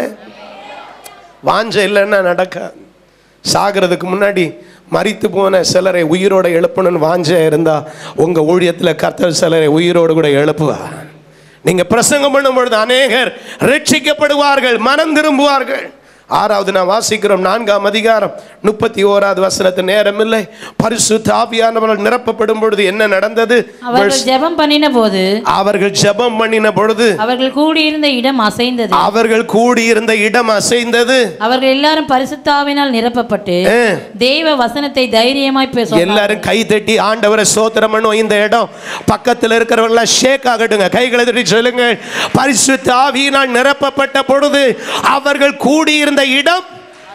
வாஞ்ச இல்லைன்னா நடக்காது. சாகிறதுக்கு முன்னாடி மரித்து போன சிலரை உயிரோடு எழுப்பணும்னு வாஞ்ச இருந்தா உங்க ஊழியத்தில் கர்த்தர் சிலரை உயிரோடு கூட எழுப்புவார். நீங்க பிரசங்கம் பண்ணும் பொழுது அநேகர் ரட்சிக்கப்படுவார்கள், மனம் திரும்புவார்கள். ஆறாவது நான் வாசிக்கிறோம், நான்காம் அதிகாரம் முப்பத்தி ஓராவது வசனத்து நேரம் இல்லை. பரிசுத்த ஆவியானவர்கள் நிரப்பப்படும் பொழுது என்ன நடந்தது? அவர்கள் ஜெபம் பண்ணின போது அவர்கள் ஜெபம் பண்ணின பொழுது அவர்கள் கூடியிருந்த இடம் அசைந்தது. அவர்கள் கூடியிருந்த இடம் அசைந்தது. அவர்கள் எல்லாரும் பரிசுத்த ஆவியினால் நிரப்பப்பட்டு தேவ வசனத்தை தைரியமாய் பேசுவார்கள். எல்லாரும் கை தட்டி ஆண்டவரை ஸ்தோத்திரம் பண்ணுவோம். இந்த இடம் பக்கத்தில் இருக்கிறவங்கள ஷேக் ஆகட்டுங்க. கைகளை தட்டி சொல்லுங்க, பரிசுத்த ஆவியினால் நிரப்பப்பட்ட பொழுது அவர்கள் கூடியிருந்த இடம்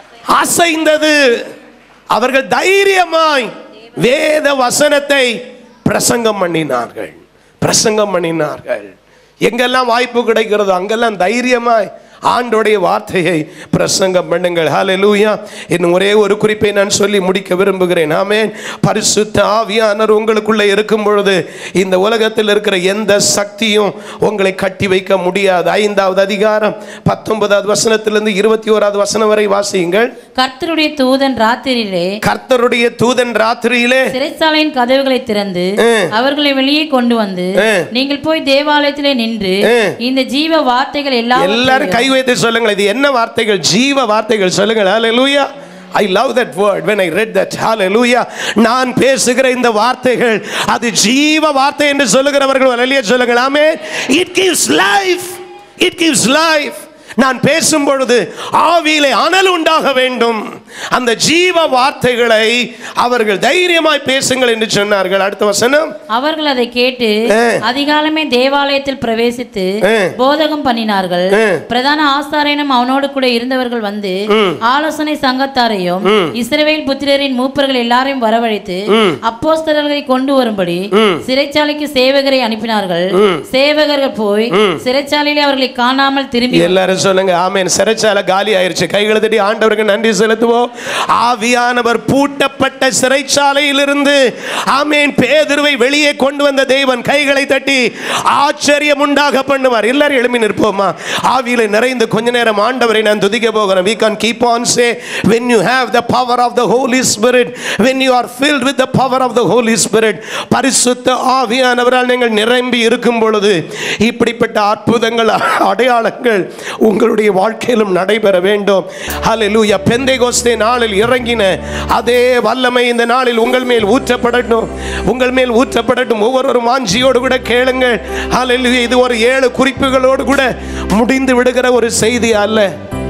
அசைந்தது. அவர்கள் தைரியமாய் வேத வசனத்தை பிரசங்கம் பண்ணினார்கள் பிரசங்கம் பண்ணினார்கள் எங்கெல்லாம் வாய்ப்பு கிடைக்கிறதோ அங்கெல்லாம் தைரியமாய் ஆண்டோடைய வார்த்தையை பிரசங்கம் பண்ணுங்கள். ஹல்லேலூயா. இன்னும் ஒரே ஒரு குறிப்பை நான் சொல்லி முடிக்க விரும்புகிறேன். ஆமென். பரிசுத்த ஆவியானவர் உங்களுக்குள்ளே இருக்கும் பொழுது இந்த உலகத்தில் இருக்கிற எந்த சக்தியும் உங்களை கட்டி வைக்க முடியாது. ஐந்தாவது அதிகாரம் பத்தொன்பதாவது வசனத்திலிருந்து இருபத்தி ஓராவது வசனம் வரை வாசியுங்கள். கர்த்தருடைய தூதன் ராத்திரியிலே கர்த்தருடைய தூதன் ராத்திரியிலே சிறைச்சாலையின் கதவுகளை திறந்து அவர்களை வெளியே கொண்டு வந்து நீங்கள் போய் தேவாலயத்திலே நின்று இந்த ஜீவ வார்த்தைகள் எல்லாம் எல்லாரும் கை வைத்து சொல்லுங்கள், இது என்ன வார்த்தைகள்? ஜீவ வார்த்தைகள். சொல்லுங்கள். ஹல்லேலூயா. I love that word when I read that. Hallelujah. நான் பேசுகிற இந்த வார்த்தைகள் அது ஜீவ வார்த்தை என்று சொல்லுகிறவர்கள் ஹல்லேலூயா சொல்லுங்கள். ஆமென். It gives life. It gives life. நான் பேசும் பொழுது ஆவியிலே அனல் உண்டாக வேண்டும். அந்த ஜீவ வார்த்தைகளை அவர்கள் தைரியமாய் பேசுங்கள் என்று சொன்னார்கள். அடுத்த வசனம், அவர்கள் அதை கேட்டு அதிகாலமே தேவாலயத்தில் பிரவேசித்து போதகம் பண்ணினார்கள். பிரதான ஆசாரியனும் அவனோடு கூட இருந்தவர்கள் வந்து ஆலோசனை சங்கத்தாரையும் இஸ்ரவேல் புத்திரரின் மூப்பர்கள் எல்லாரையும் வரவழைத்து அப்போஸ்தலர்களை கொண்டு வரும்படி சிறைச்சாலைக்கு சேவகரை அனுப்பினார்கள். சேவகர்கள் போய் சிறைச்சாலையிலே அவர்களை காணாமல் திரும்பி. எல்லாரும் சொல்லுங்க ஆமென். சிறைச்சாலை காலி ஆயிருச்சு. கைகளை தட்டி ஆண்டவருக்கு நன்றி செலுத்துவோம். ஆவியானவர் பூட்டப்பட்ட சிறைச்சாலையிலிருந்து ஆமென் பேதுருவை வெளியே கொண்டு வந்த தேவன் கைகளை தட்டி ஆச்சரியம் உண்டாக பண்ணுவார். எல்லாரும் எழும்பி நிற்போமா? ஆவியிலே நிறைந்து கொஞ்ச நேரம் ஆண்டவரை நான் துதிக்க போகிறேன். we can keep on say when you have the power of the Holy Spirit, when you are filled with the power of the Holy Spirit, பரிசுத்த ஆவியானவரால் நீங்கள் நிரம்பி இருக்கும் பொழுது இப்படிப்பட்ட அற்புதங்கள் அடையாளங்கள் உங்களுடைய வாழ்க்கையிலும் நடைபெற வேண்டும். ஹல்லேலூயா. பெந்தேகோஸ்தே நாளில் இறங்கின அதே வல்லமை இந்த நாளில் உங்கள் மேல் ஊற்றப்படட்டும். உங்கள் மேல் ஊற்றப்படட்டும். ஒவ்வொரு வாஞ்சியோடு கூட கேளுங்கள். ஹல்லேலூயா. இது ஒரு ஏழு குறிப்புகளோடு கூட முடிந்து விடுகிற ஒரு செய்தி அல்ல.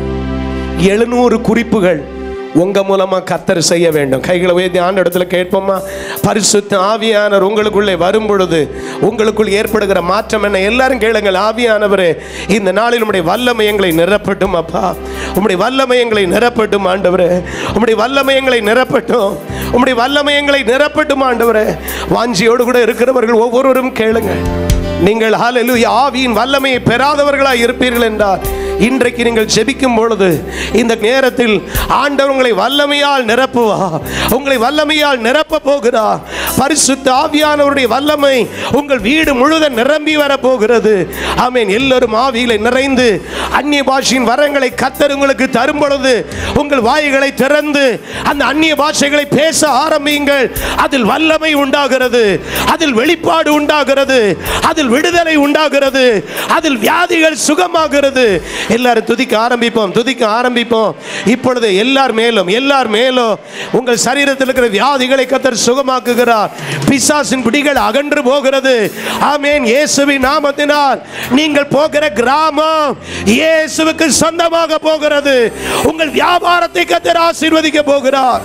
எழுநூறு குறிப்புகள் உங்க மூலமா கர்த்தர் செய்ய வேண்டும். கைகளை உயர்த்தி ஆண்ட இடத்துல கேட்போமா? பரிசுத்த ஆவியானவர் உங்களுக்குள்ளே வரும் பொழுது உங்களுக்குள் ஏற்படுகிற மாற்றம் என்ன? எல்லாரும் கேளுங்கள். ஆவியானவரே, இந்த நாளில் உம்முடைய வல்லமை எங்களை நிரப்பட்டும். அப்பா, உம்முடைய வல்லமை எங்களை நிரப்பட்டும். ஆண்டவரே, உம்முடைய வல்லமை எங்களை நிரப்பட்டும். உம்முடைய வல்லமை எங்களை நிரப்பட்டும். ஆண்டவரே, வாஞ்சியோடு கூட இருக்கிறவர்கள் ஒவ்வொருவரும் கேளுங்க. நீங்கள் ஹல்லேலூயா ஆவியின் வல்லமையை பெறாதவர்களாய் இருப்பீர்கள் என்றால் இன்றைக்கு நீங்கள் ஜெபிக்கும் பொழுது இந்த நேரத்தில் ஆண்டவர் உங்களை வல்லமையால் நிரப்புவா. உங்களை வல்லமையால் நிரப்ப போகிறார். பரிசுத்த ஆவியானவருடைய வல்லமை உங்கள் வீடு முழுவதும் நிரம்பி வர போகிறது. ஆமென். எல்லாரும் ஆவியிலே நிறைந்து அந்நிய பாஷையின் வரங்களை கர்த்தர் உங்களுக்கு தரும் பொழுது உங்கள் வாய்களை திறந்து அந்த அந்நிய பாஷைகளை பேச ஆரம்பியுங்கள். அதில் வல்லமை உண்டாகிறது, அதில் வெளிப்பாடு உண்டாகிறது, அதில் விடுதலை உண்டாகிறது, அதில் வியாதிகள் சுகமாகிறது. எல்லாரும் துதிக்க ஆரம்பிப்போம், துதிக்க ஆரம்பிப்போம். இப்பொழுது எல்லார் மேலும் எல்லார் மேலும் உங்கள் சரீரத்தில் இருக்கிற வியாதிகளை கர்த்தர் சுகமாக்குகிறார். பிசாசின் பிடிகள் அகன்று போகிறது. ஆமென். இயேசுவின் நாமத்தினால் நீங்கள் போகிற கிராமம் இயேசுவுக்கு சொந்தமாக போகிறது. உங்கள் வியாபாரத்தை கர்த்தர் ஆசீர்வதிக்க போகிறார்.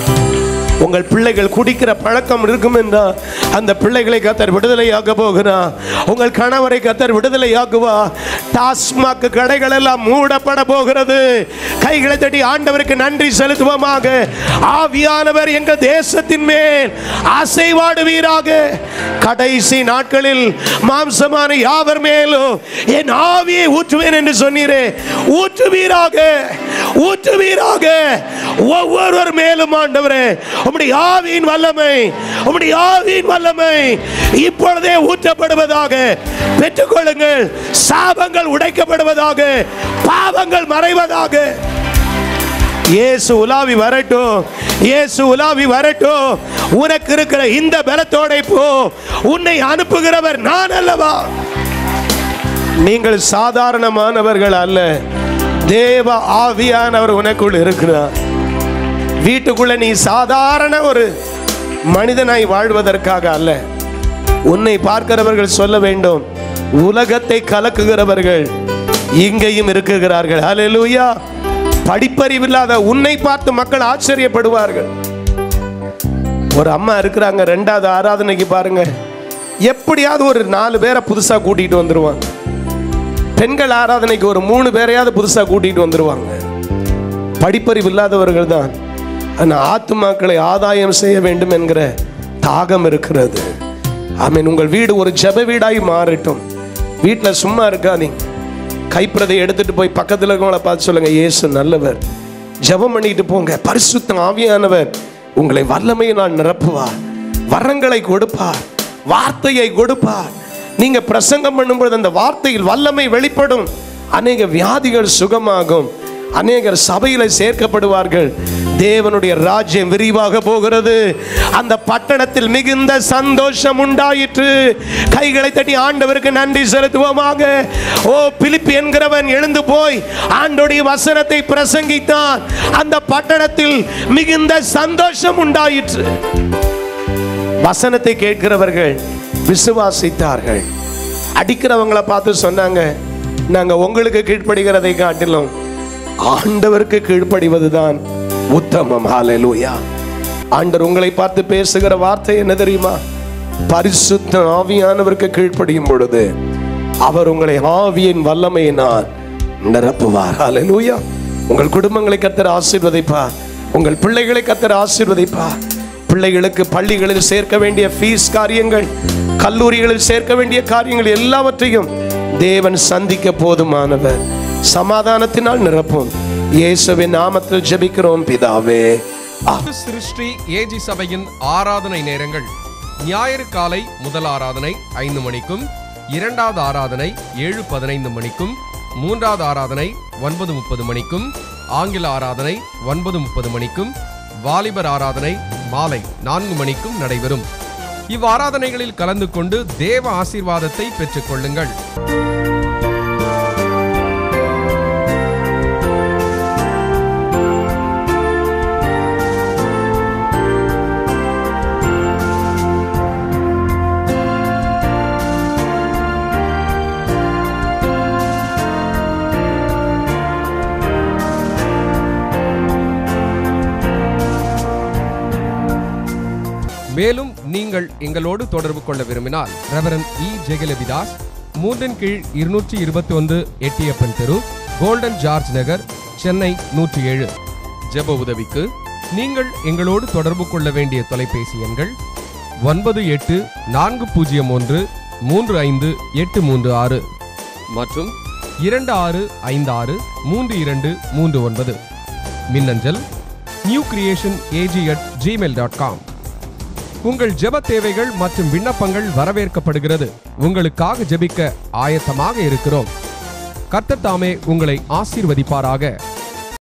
உங்கள் பிள்ளைகள் குடிக்கிற பழக்கம் இருக்கும் என்றால் அந்த பிள்ளைகளை கர்த்தர் விடுதலையாக்க போகிறார். உங்கள் கணவரை கர்த்தர் விடுதலையாக்குவா. டாஸ்மாக் கடைகள் எல்லாம் மூடப்பட போகிறது. கைகளை தட்டி ஆண்டவருக்கு நன்றி செலுத்துவோமாக. ஆவியானவர் எங்கள் தேசத்தின் மேல் அசைவாடுவீராக. கடைசி நாட்களில் மாம்சமான யாவர் மேலும் என் ஆவியை ஊற்றுவேன் என்று சொன்னீரே, ஊற்றுவீராக, ஊற்றுவீராக. ஒவ்வொருவர் மேலும் ஆண்டவரே உம்முடைய ஆவியின் வல்லமை, உம்முடைய ஆவியின் வல்லமை இப்பொழுதே ஊற்றப்படுவதாக. பெற்றுக்கொள்ளுங்கள். சாபங்கள் உடைக்கப்படுவதாக, பாவங்கள் மறைவதாக. இயேசு உலாவி வரட்டும், இயேசு உலாவி வரட்டும். உனக்கு இருக்கிற இந்த பலத்தோட போ. உன்னை அனுப்புகிறவர் நான் அல்லவா? நீங்கள் சாதாரணமானவர்கள் அல்ல. தேவ ஆவியானவர் உனக்குள் இருக்கிறார். வீட்டுக்குள்ள நீ சாதாரண ஒரு மனிதனாய் வாழ்வதற்காக அல்ல. உன்னை பார்க்கிறவர்கள் சொல்ல வேண்டும், உலகத்தை கலக்குகிறவர்கள் இங்கேயும் இருக்குகிறார்கள். ஹல்லேலூயா. படிப்பறிவில்லாத உன்னை பார்த்து மக்கள் ஆச்சரியப்படுவார்கள். ஒரு அம்மா இருக்கிறாங்க, ரெண்டாவது ஆராதனைக்கு பாருங்க, எப்படியாவது ஒரு நாலு பேரை புதுசா கூட்டிட்டு வந்துருவாங்க. பெண்கள் ஆராதனைக்கு ஒரு மூணு பேரையாவது புதுசா கூட்டிட்டு வந்துருவாங்க. படிப்பறிவு இல்லாதவர்கள் தான். ஆனால் ஆத்துமாக்களை ஆதாயம் செய்ய வேண்டும் என்கிற தாகம் இருக்கிறது. ஆமென். உங்கள் வீடு ஒரு ஜெப வீடாய் மாறட்டும். வீட்டில் சும்மா இருக்காதீங்க. கைப்பிரதை எடுத்துட்டு போய் பக்கத்தில் இருக்கவங்கள பார்த்து சொல்லுங்க, இயேசு நல்லவர். ஜெபம் பண்ணிட்டு போங்க. பரிசுத்த ஆவியானவர் உங்களை வல்லமையினால் நிரப்புவார், வரங்களை கொடுப்பார், வார்த்தையை கொடுப்பார். நீங்க பிரசங்கம் பண்ணும்போது அந்த வார்த்தையில் வல்லமை வெளிப்படும். அநேக வியாதிகள் சுகமாகும். அநேகர் சபையில சேர்க்கப்படுவார்கள். தேவனுடைய ராஜ்யம் விரிவாக போகிறது. அந்த பட்டணத்தில் மிகுந்த சந்தோஷம் உண்டாயிற்று. கைகளை தட்டி ஆண்டவருக்கு நன்றி செலுத்துவோமாக. ஓ, பிலிப்பு என்கிறவன் எழுந்து போய் ஆண்டவருடைய வசனத்தை பிரசங்கித்தான். அந்த பட்டணத்தில் மிகுந்த சந்தோஷம் உண்டாயிற்று. வசனத்தை கேட்கிறவர்கள் விசுவாசித்தார்கள். அடிக்கிறவங்களை பார்த்து சொன்னாங்க, நாங்க உங்களுக்கு கீழ்ப்படுகிறதை காட்டிலும் ஆண்டவருக்கு கீழ்ப்படிவதுதான் உத்தமம். ஹல்லேலூயா. ஆண்டவர் உங்களை பார்த்து பேசுகிற வார்த்தை என்ன தெரியுமா? பரிசுத்த ஆவியானவருக்கு கீழ்ப்படியும் பொழுது அவர் உங்களை ஆவியின் வல்லமையினால் நிரப்புவார். ஹல்லேலூயா. உங்கள் குடும்பங்களை கர்த்தர் ஆசீர்வதிப்பார். உங்கள் பிள்ளைகளை கர்த்தர் ஆசீர்வதிப்பார். பிள்ளைகளுக்கு பள்ளிகளில் சேர்க்க வேண்டிய ஃபீஸ் காரியங்கள், கல்லூரிகளில் சேர்க்க வேண்டிய காரியங்கள் எல்லாவற்றையும் தேவன் சந்திக்க போதுமானவர். சமாதானத்தினால் நிரப்பும். இயேசுவின் நாமத்தில் ஜெபிக்கிறோம் பிதாவே. சிருஷ்டி ஏஜி சபையின் ஆராதனை நேரங்கள்: ஞாயிறு காலை முதல் ஆராதனை ஐந்து மணிக்கும், இரண்டாவது ஆராதனை ஏழு பதினைந்து மணிக்கும், மூன்றாவது ஆராதனை ஒன்பது முப்பது மணிக்கும், ஆங்கில ஆராதனை ஒன்பது முப்பது மணிக்கும், வாலிபர் ஆராதனை மாலை நான்கு மணிக்கும் நடைபெறும். இவ்வாராதனைகளில் கலந்து கொண்டு தேவ ஆசீர்வாதத்தை பெற்றுக் கொள்ளுங்கள். மேலும் நீங்கள் எங்களோடு தொடர்பு கொள்ள விரும்பினால் ரெவரண்ட் இ ஜெகலபிதாஸ், மூன்றின் கீழ் இருநூற்றி இருபத்தி ஒன்று எட்டியப்பன் தெரு, கோல்டன் ஜார்ஜ் நகர், சென்னை நூற்றி ஏழு. ஜெப உதவிக்கு நீங்கள் எங்களோடு தொடர்பு கொள்ள வேண்டிய தொலைபேசி எண்கள் ஒன்பது எட்டு நான்கு பூஜ்ஜியம் ஒன்று மூன்று ஐந்து எட்டு மூன்று ஆறு மற்றும் இரண்டு ஆறு ஐந்து ஆறு மூன்று இரண்டு மூன்று ஒன்பது. மின்னஞ்சல் new creation AG at Gmail dot com. உங்கள் ஜெப தேவைகள் மற்றும் விண்ணப்பங்கள் வரவேற்கப்படுகிறது. உங்களுக்காக ஜெபிக்க ஆயத்தமாக இருக்கிறோம். கர்த்தர் தாமே உங்களை ஆசீர்வதிப்பாராக.